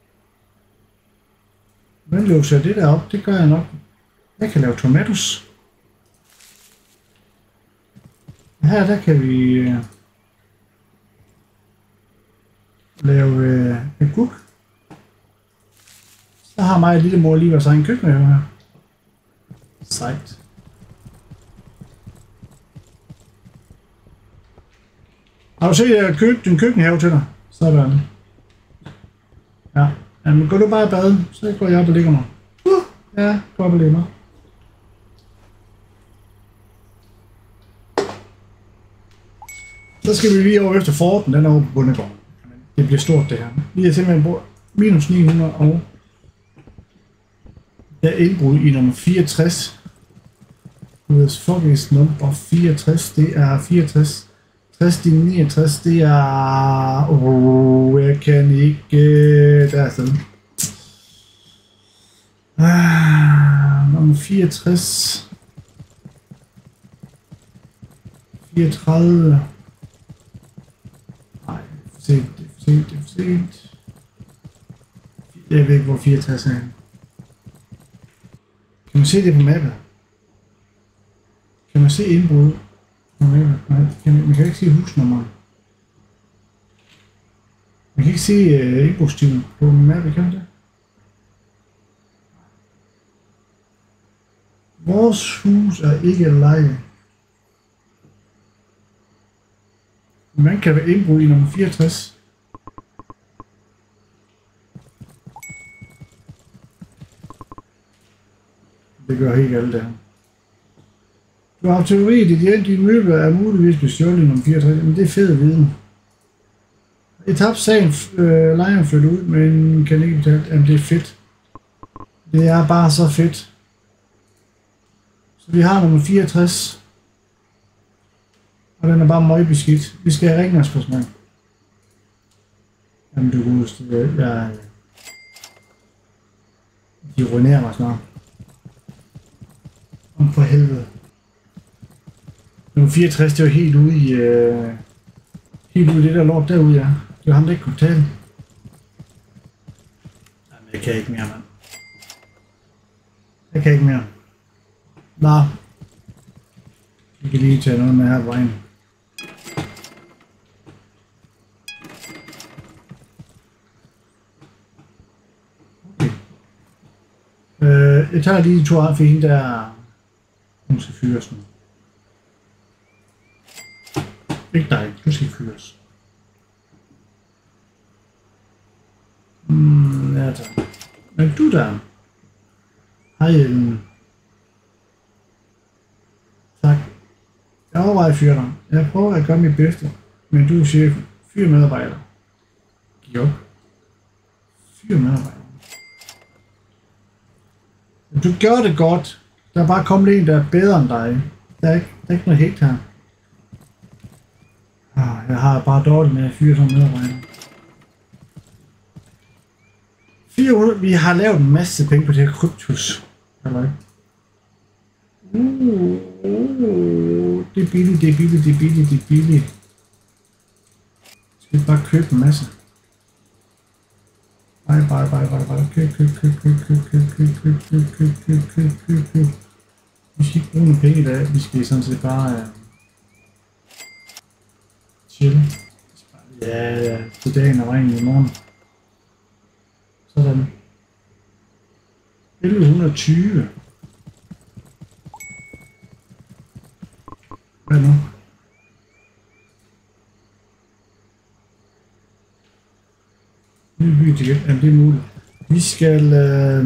Hvordan låser jeg det der op? Det gør jeg nok. Jeg kan lave tomatos. Her der kan vi uh, lave uh, en guk. Så har mig og lille mor lige vores egen køkken her. Sejt. Har du set, at jeg købte en køkkenhave til dig? Sådan. Ja. Jamen, går du bare i bad, så går jeg op og ligger mig. Uh, ja, går op og ligger mig. Så skal vi lige over efter forten, den er over på bundegården. Det bliver stort det her. Vi er simpelthen på minus ni hundrede og jeg er indbrud i nummer fireogtres. With fucking number fireogtres, det er fireogtres. tres, det er niogtres, det er... Oh, jeg kan ikke... Der er sådan. Ah, nummer fireogtres. fireogtredive. Nej, det er for sent, det er for sent, det er for sent. Jeg ved ikke, hvor fireogtres er. Kan man se det på mappet? Kan man se indbrud? Nej, man, man kan ikke se husnummeret. Man kan ikke se uh, indbrudstyven på mappet, kan man det? Vores hus er ikke leje. Man kan være indbrud i nummer fireogtres. Det gør helt alt det her. Du har teori, at dit dine møbler er muligvis bestjålet i nummer fireogtres, men det er fed viden. Etapsagen, øh, lejeren flytter ud, men kan ikke betale. Jamen det er fedt. Det er bare så fedt. Så vi har nummer fireogtres. Og den er bare møgbeskidt. Vi skal have rengøringspersonale. Jamen du kan huske, jeg, jeg, de ruinerer mig snart. Om for helvede. Nummer fireogtres, det var helt ude i... Øh, helt ude i det der lort derude, ja. Det var ham, der ikke kunne betale. Jamen, jeg kan ikke mere, mand. Jeg kan ikke mere. Nå. Vi kan lige tage noget med her på vejen. Okay. Øh, jeg tager lige to af for hende der... Hun skal fyres nu. Ikke dig, du skal fyres. Mm, ja, tak. Men du der? Hej, Ellen. Tak. Jeg overvejer at fyre dig. Jeg prøver at gøre mit bedste, men du er chefen. Fyr medarbejder. Giv op. Fyr medarbejder. Du gør det godt. Der er bare kommet en, der er bedre end dig. Der er ikke, der er ikke noget helt her. Jeg har bare dårligt med at fyre som medarbejder. fire hundrede. Vi har lavet en masse penge på det her kryptus. Eller ikke? Uh, uh, det er billigt, det er billigt, det er billigt, det er billigt. Skal vi bare købe en masse? Bye, bye, bye, bye, bye. Køb, køb, køb, køb, køb, køb, køb, køb, køb, køb, køb, køb, køb, køb. Vi skal ikke bruge nogle penge i dag. Vi skal sådan set bare... Chill. Ja, ja. Til dagen og regnen i morgen. Sådan. elleve tyve. Hvad nu? Ny by til igen. Jamen, det er muligt. Vi skal... Øh...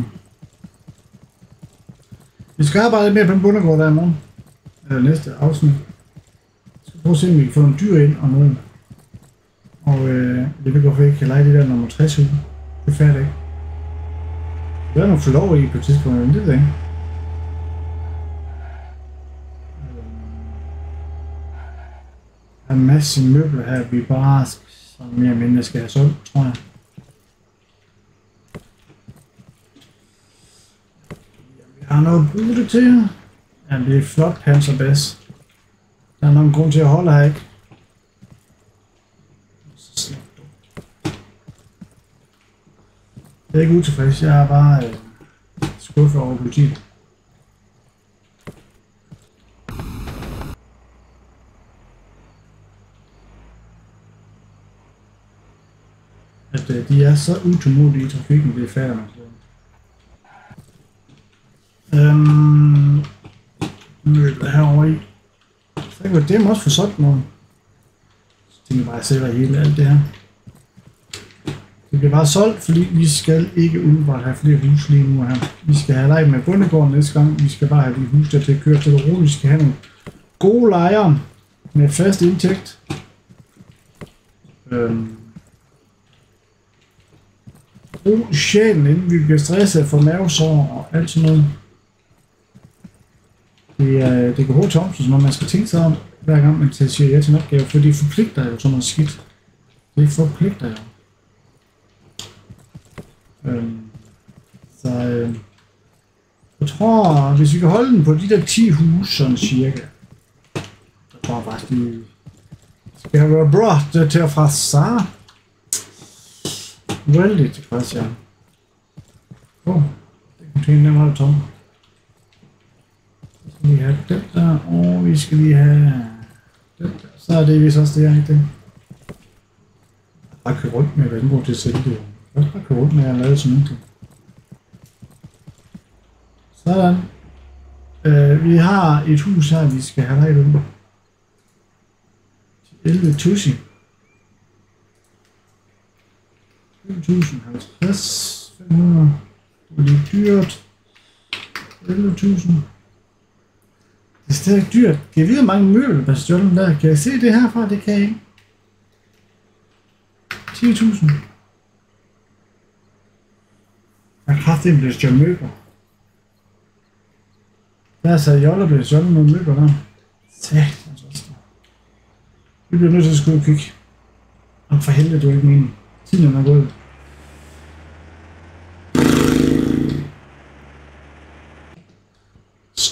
Vi skal arbejde lidt mere på en bundegård der i morgen. Eller næste afsnit. Vi skal prøve at se, om vi kan få nogle dyr ind og noget. Og øh, jeg ved hvorfor jeg ikke kan lege det der nummer tres uge. Det er færdigt ikke. Der er nogle flår i på et tidspunkt, men det ved jeg ikke. Der er en masse møbler her, vi bare som mere eller mindre skal have solgt, tror jeg. Vi har noget at bruge det til. Ja, det er flot panserbas. Der er nogen grund til at holde her, ikke? Jeg er ikke utilfreds, jeg er bare øh, skuffet over politiet. At øh, de er så utålmodige i trafikken, det er færdigt nok. Øhm... Møbler herovre i. Så kan det dem også få solgt noget. Så tænker jeg bare, at jeg sælger hele alt det her. Det bliver bare solgt, fordi vi skal ikke umiddelbart have flere hus lige nu her. Vi skal have leje med bundegården næste gang. Vi skal bare have de hus der til at køre til det roligt. Vi skal have nogle gode lejere med fast indtægt. Øhm. Brug sjælen, inden vi bliver stresset for mavesår og alt sådan noget. Det, er, det går hurtigt om, så når man skal tænke sig om, hver gang man siger ja til en opgave, for det forpligter jo sådan noget skidt. Det forpligter jo. Øhm, så øh, jeg tror, hvis vi kan holde den på de der ti huse, sådan cirka, så tror jeg faktisk, de skal være brought til at fra sig. Vældig tilfreds, ja. Åh, oh, det kan tænke dem holde tom. Så skal vi have den der, og vi skal lige have den der. Så er det vist også det, jeg ikke det. Bare køre rundt med, hvad den bruger til at sælge det. Jeg kan bare køre rundt med at lave sådan noget. Sådan. Øh, vi har et hus her, vi skal have lejet under. elleve tusind. fem tusind halvtreds. fem hundrede. Det er lidt dyrt. elleve tusind. Det er stadig dyrt. Kan jeg vide, hvor mange møbler der stjålet der? Kan jeg se det herfra? Det kan jeg ikke. ti tusind. Jeg har kraftigt blevet stjålet møbler. Der er så joller blevet stjålet nogle møbler der. Satans også. Vi bliver nødt til at skulle kigge. Og for helvede, du er ikke meningen. Tiden er gået.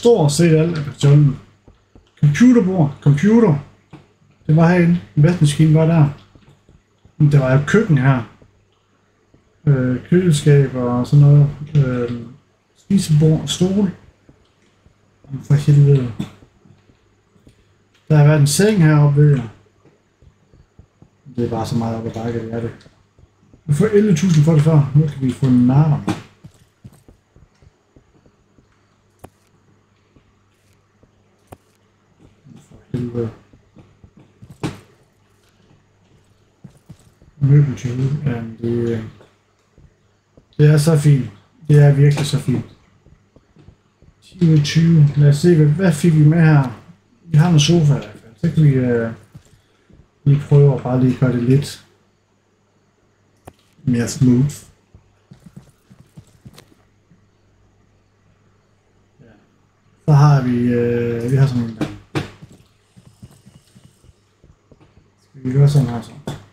stort set alt af bestjålet. Computerbord, computer. Det var herinde. Vaskemaskinen var der. Der var jo køkken her. Øh, køleskab og sådan noget. Øh, spisebord, stol. For helvede. Der har været en seng heroppe, ved jeg. Det er bare så meget op ad bakke, det er det. Vi får elleve tusind for det før. Nu kan vi få en narter. For helvede. Møbel til ud. Jamen, det, det er så fint. Det er virkelig så fint. ti ud af tyve. Lad os se, hvad fik vi med her? Vi har en sofa i hvert fald. Så kan vi uh, lige prøve at bare lige gøre det lidt mere smooth. Ja. Så har vi, uh, vi har sådan en der. Skal vi gøre sådan her så?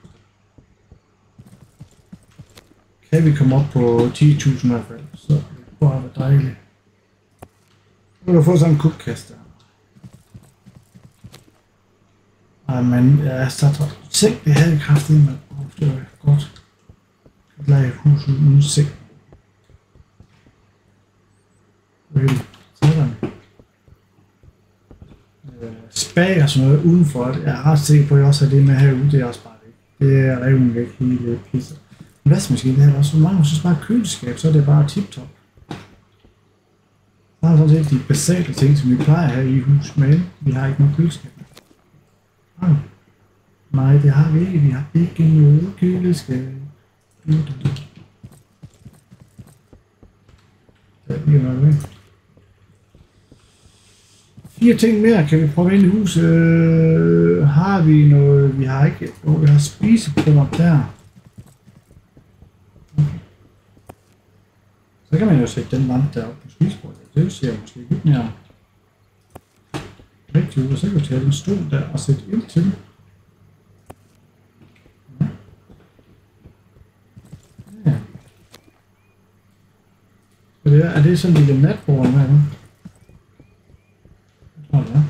Kan vi komme op på ti tusind i hvert fald, så det bare være dejligt. Så kan du få sådan en kubkast der. Ej, men jeg er så træt. Tænk, det havde jeg kraftigt med. Det var godt. Jeg kan lade huset uden seng. Sådan. Spag og sådan noget udenfor. Jeg er ret sikker på, at jeg også har det med herude. Det er også bare væk. Det er reven væk hele pisset. Vaskemaskine, det her også så mange, så bare køleskab, så er det bare tip-top. Der er sådan set de basale ting, som vi plejer her i hus, men vi har ikke noget køleskab. Nej, nej, det har vi ikke. Vi har ikke noget køleskab. Der er lige noget med. Fire ting mere kan vi prøve ind i huset. Øh, har vi noget, vi har ikke. Oh, vi har spisebord der. Så kan man jo sætte den lampe deroppe på spisebordet. Det ser måske lidt mere rigtigt ud, og så kan du tage den stol der og sætte ind til. Ja. Ja. Så det er, er det sådan en lille natbord med nu? Jeg tror det er.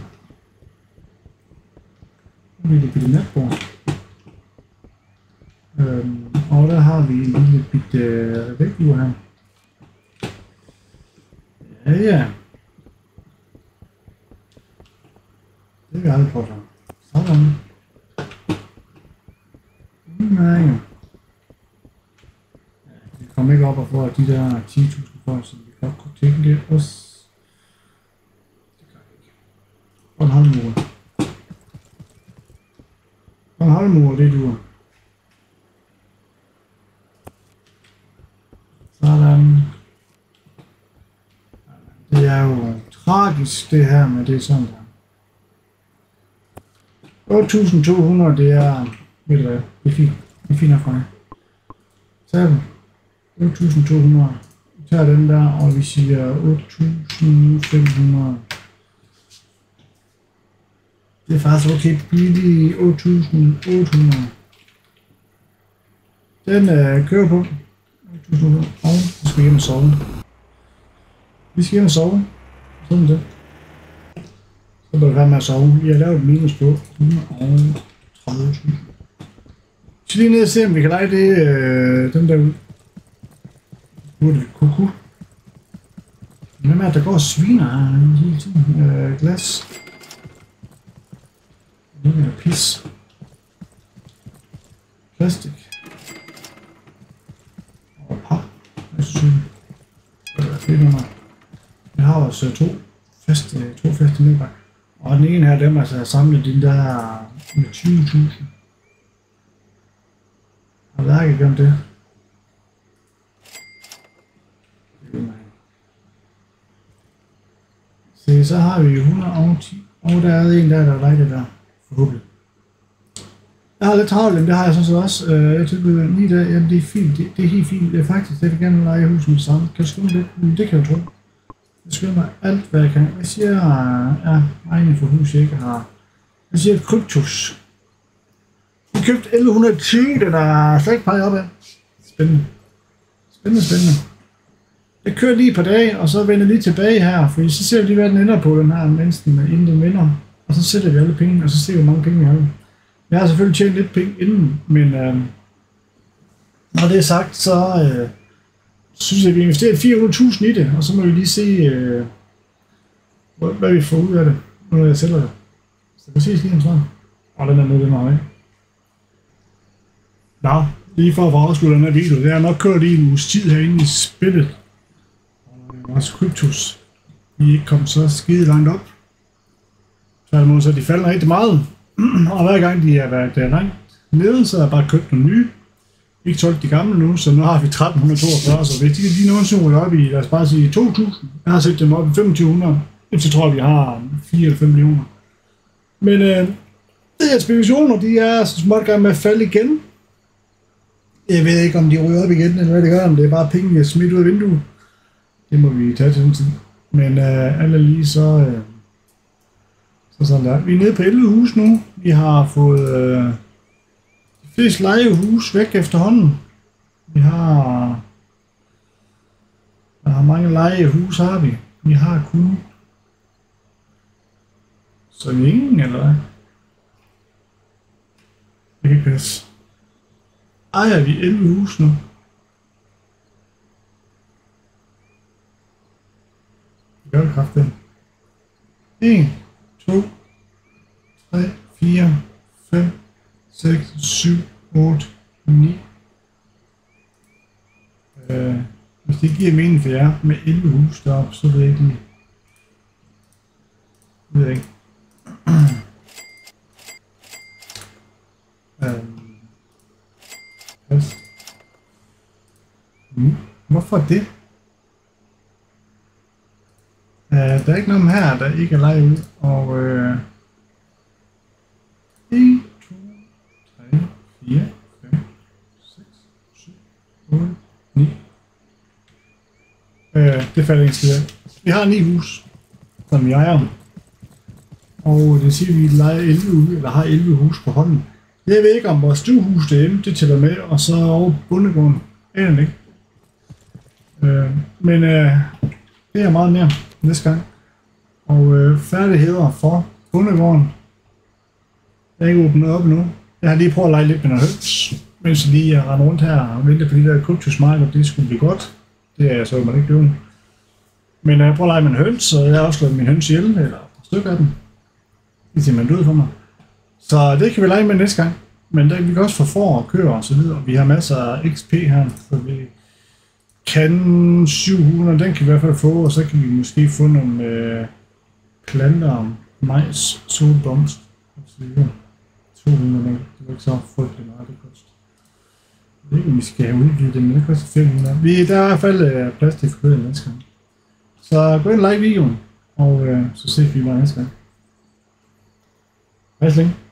En lille bitte natbord. Øhm, og der har vi en lille bitte vægtlur her. Ja, ja. Det er vi aldrig prøvet om. Sådan. Nej. Ja, vi kommer ikke op og får de der ti tusind for, som vi godt kunne tænke os. Det gør vi ikke. Og en halvmur. Og en halvmur, det duer. Sådan. Det er jo tragisk det her med det sådan der. otte tusind to hundrede, det er, ved du hvad, det er fint. Det er fint herfra. Tag den. otte tusind to hundrede. Vi tager den der, og vi siger otte tusind fem hundrede. Det er faktisk okay billigt. otte tusind otte hundrede. Den øh, kører på. otte tusind otte hundrede. Og vi skal hjem og sove. Vi skal hjem og sove. Sådan det. Så bør det være med at sove. Vi har lavet et minus på et hundrede og tredive tusind. Vi skal lige ned og se, om vi kan lege det, øh, den der ud. Nu er det kuku. Hvad med, at der går sviner her hele tiden? Øh, glas. Nu er der pis. Plastik. Og pap. Jeg synes, det er fedt under. Jeg har også to faste, to faste middelbakker. Og den ene her, dem altså har samlet den der med tyve tusind. Har jeg ikke om det? Se, så har vi et hundrede og ti. Og der er en der, der er det der. Forhåbentlig. Jeg har lidt travlt, men det har jeg sådan set også. Jeg tilbyder ni dage. Jamen, det er fint. Det, det er helt fint. Det er faktisk, det vil gerne lege huset med sammen. Kan du skrive det? Det kan jeg tro. Jeg skriver mig alt, hvad jeg kan. Jeg siger, ja, regning for hus, jeg ikke har. Jeg siger kryptus. Vi købte elleve ti, den er slet ikke peget op af. Spændende. Spændende, spændende. Jeg kører lige et par dage, og så vender lige tilbage her, for så ser vi lige, hvad den ender på, den her, mens den, inden den vinder. Og så sætter vi alle penge, og så ser vi, hvor mange penge vi har. Jeg har selvfølgelig tjent lidt penge inden, men øh, når det er sagt, så øh, synes jeg, at vi investerer fire hundrede tusind i det, og så må vi lige se, øh, hvad vi får ud af det, når jeg sælger det. Så det kan ses lige om sådan. Og den er nede, den her, ikke? Nå, lige for at få afsluttet den her video, det har nok kørt i en uges tid herinde i spillet. Og også kryptos, de er ikke kommet så skide langt op. Tværtimod, så de falder rigtig meget. Og hver gang de har været langt nede, så har jeg bare købt nogle nye. Ikke solgt de gamle nu, så nu har vi tretten toogfyrre, så hvis de kan lige nogensinde ryge op i, lad os bare sige to tusind. Jeg har set dem op i femogtyve hundrede, så tror jeg, vi har fire eller fem millioner. Men øh, de her spekulationer, de er så småt gang med at falde igen. Jeg ved ikke, om de ryger op igen, eller hvad det gør, om det er bare penge, jeg smidt ud af vinduet. Det må vi tage til den tid. Men øh, alle lige så, øh, så sådan der. Vi er nede på elleve hus nu. Vi har fået øh, de fleste lejehus væk efterhånden. Vi har, der har mange lejehus, har vi. Vi har kun så ingen, eller hvad? Det kan ikke passe. Ejer vi elleve hus nu? Det gør det kraftigt. en, to, tre, fire, fem, seks, syv, otte, ni. Øh, hvis det giver mening for jer med elleve hus deroppe, så ved jeg ikke lige. Det ved jeg ikke. øhm. Pas. Mm. Hvorfor det? Uh, der er ikke noget her, der ikke er lejet ud, og øh, en, to, tre, fire, fem, seks, syv, otte, ni. Uh, det falder ikke skid af. Vi har ni hus, som vi ejer, og det siger, at vi lejer elleve ud, eller har elleve hus på hånden. Jeg ved ikke, om vores stuehus derhjemme, det tæller med, og så over bondegården, aner det ikke. Uh, men uh, det er meget mere næste gang. Og øh, færdigheder for bondegården. Jeg er ikke åbnet op endnu. Jeg har lige prøvet at lege lidt med noget høns, mens jeg lige render rundt her og venter på de der kryptosmarkeder, det skulle blive godt. Det er jeg så man ikke gjort. Men jeg prøver at lege med en høns, og jeg har også slået min høns ihjel, eller et stykke af dem. De er simpelthen døde for mig. Så det kan vi lege med næste gang. Men der, vi kan også få får og køer og så videre. Vi har masser af X P her, så vi kan syv hundrede, den kan vi i hvert fald få, og så kan vi måske få nogle øh, planter, majs, solblomst og så videre. to hundrede, det var ikke så frygtelig meget, det koster. Jeg ved ikke, om vi skal have udgivet det, men det koster fem hundrede. Vi, der er i hvert fald øh, plads til forbedring næste gang. Så gå ind og like videoen, og øh, så ses vi bare næste gang. Hej så længe.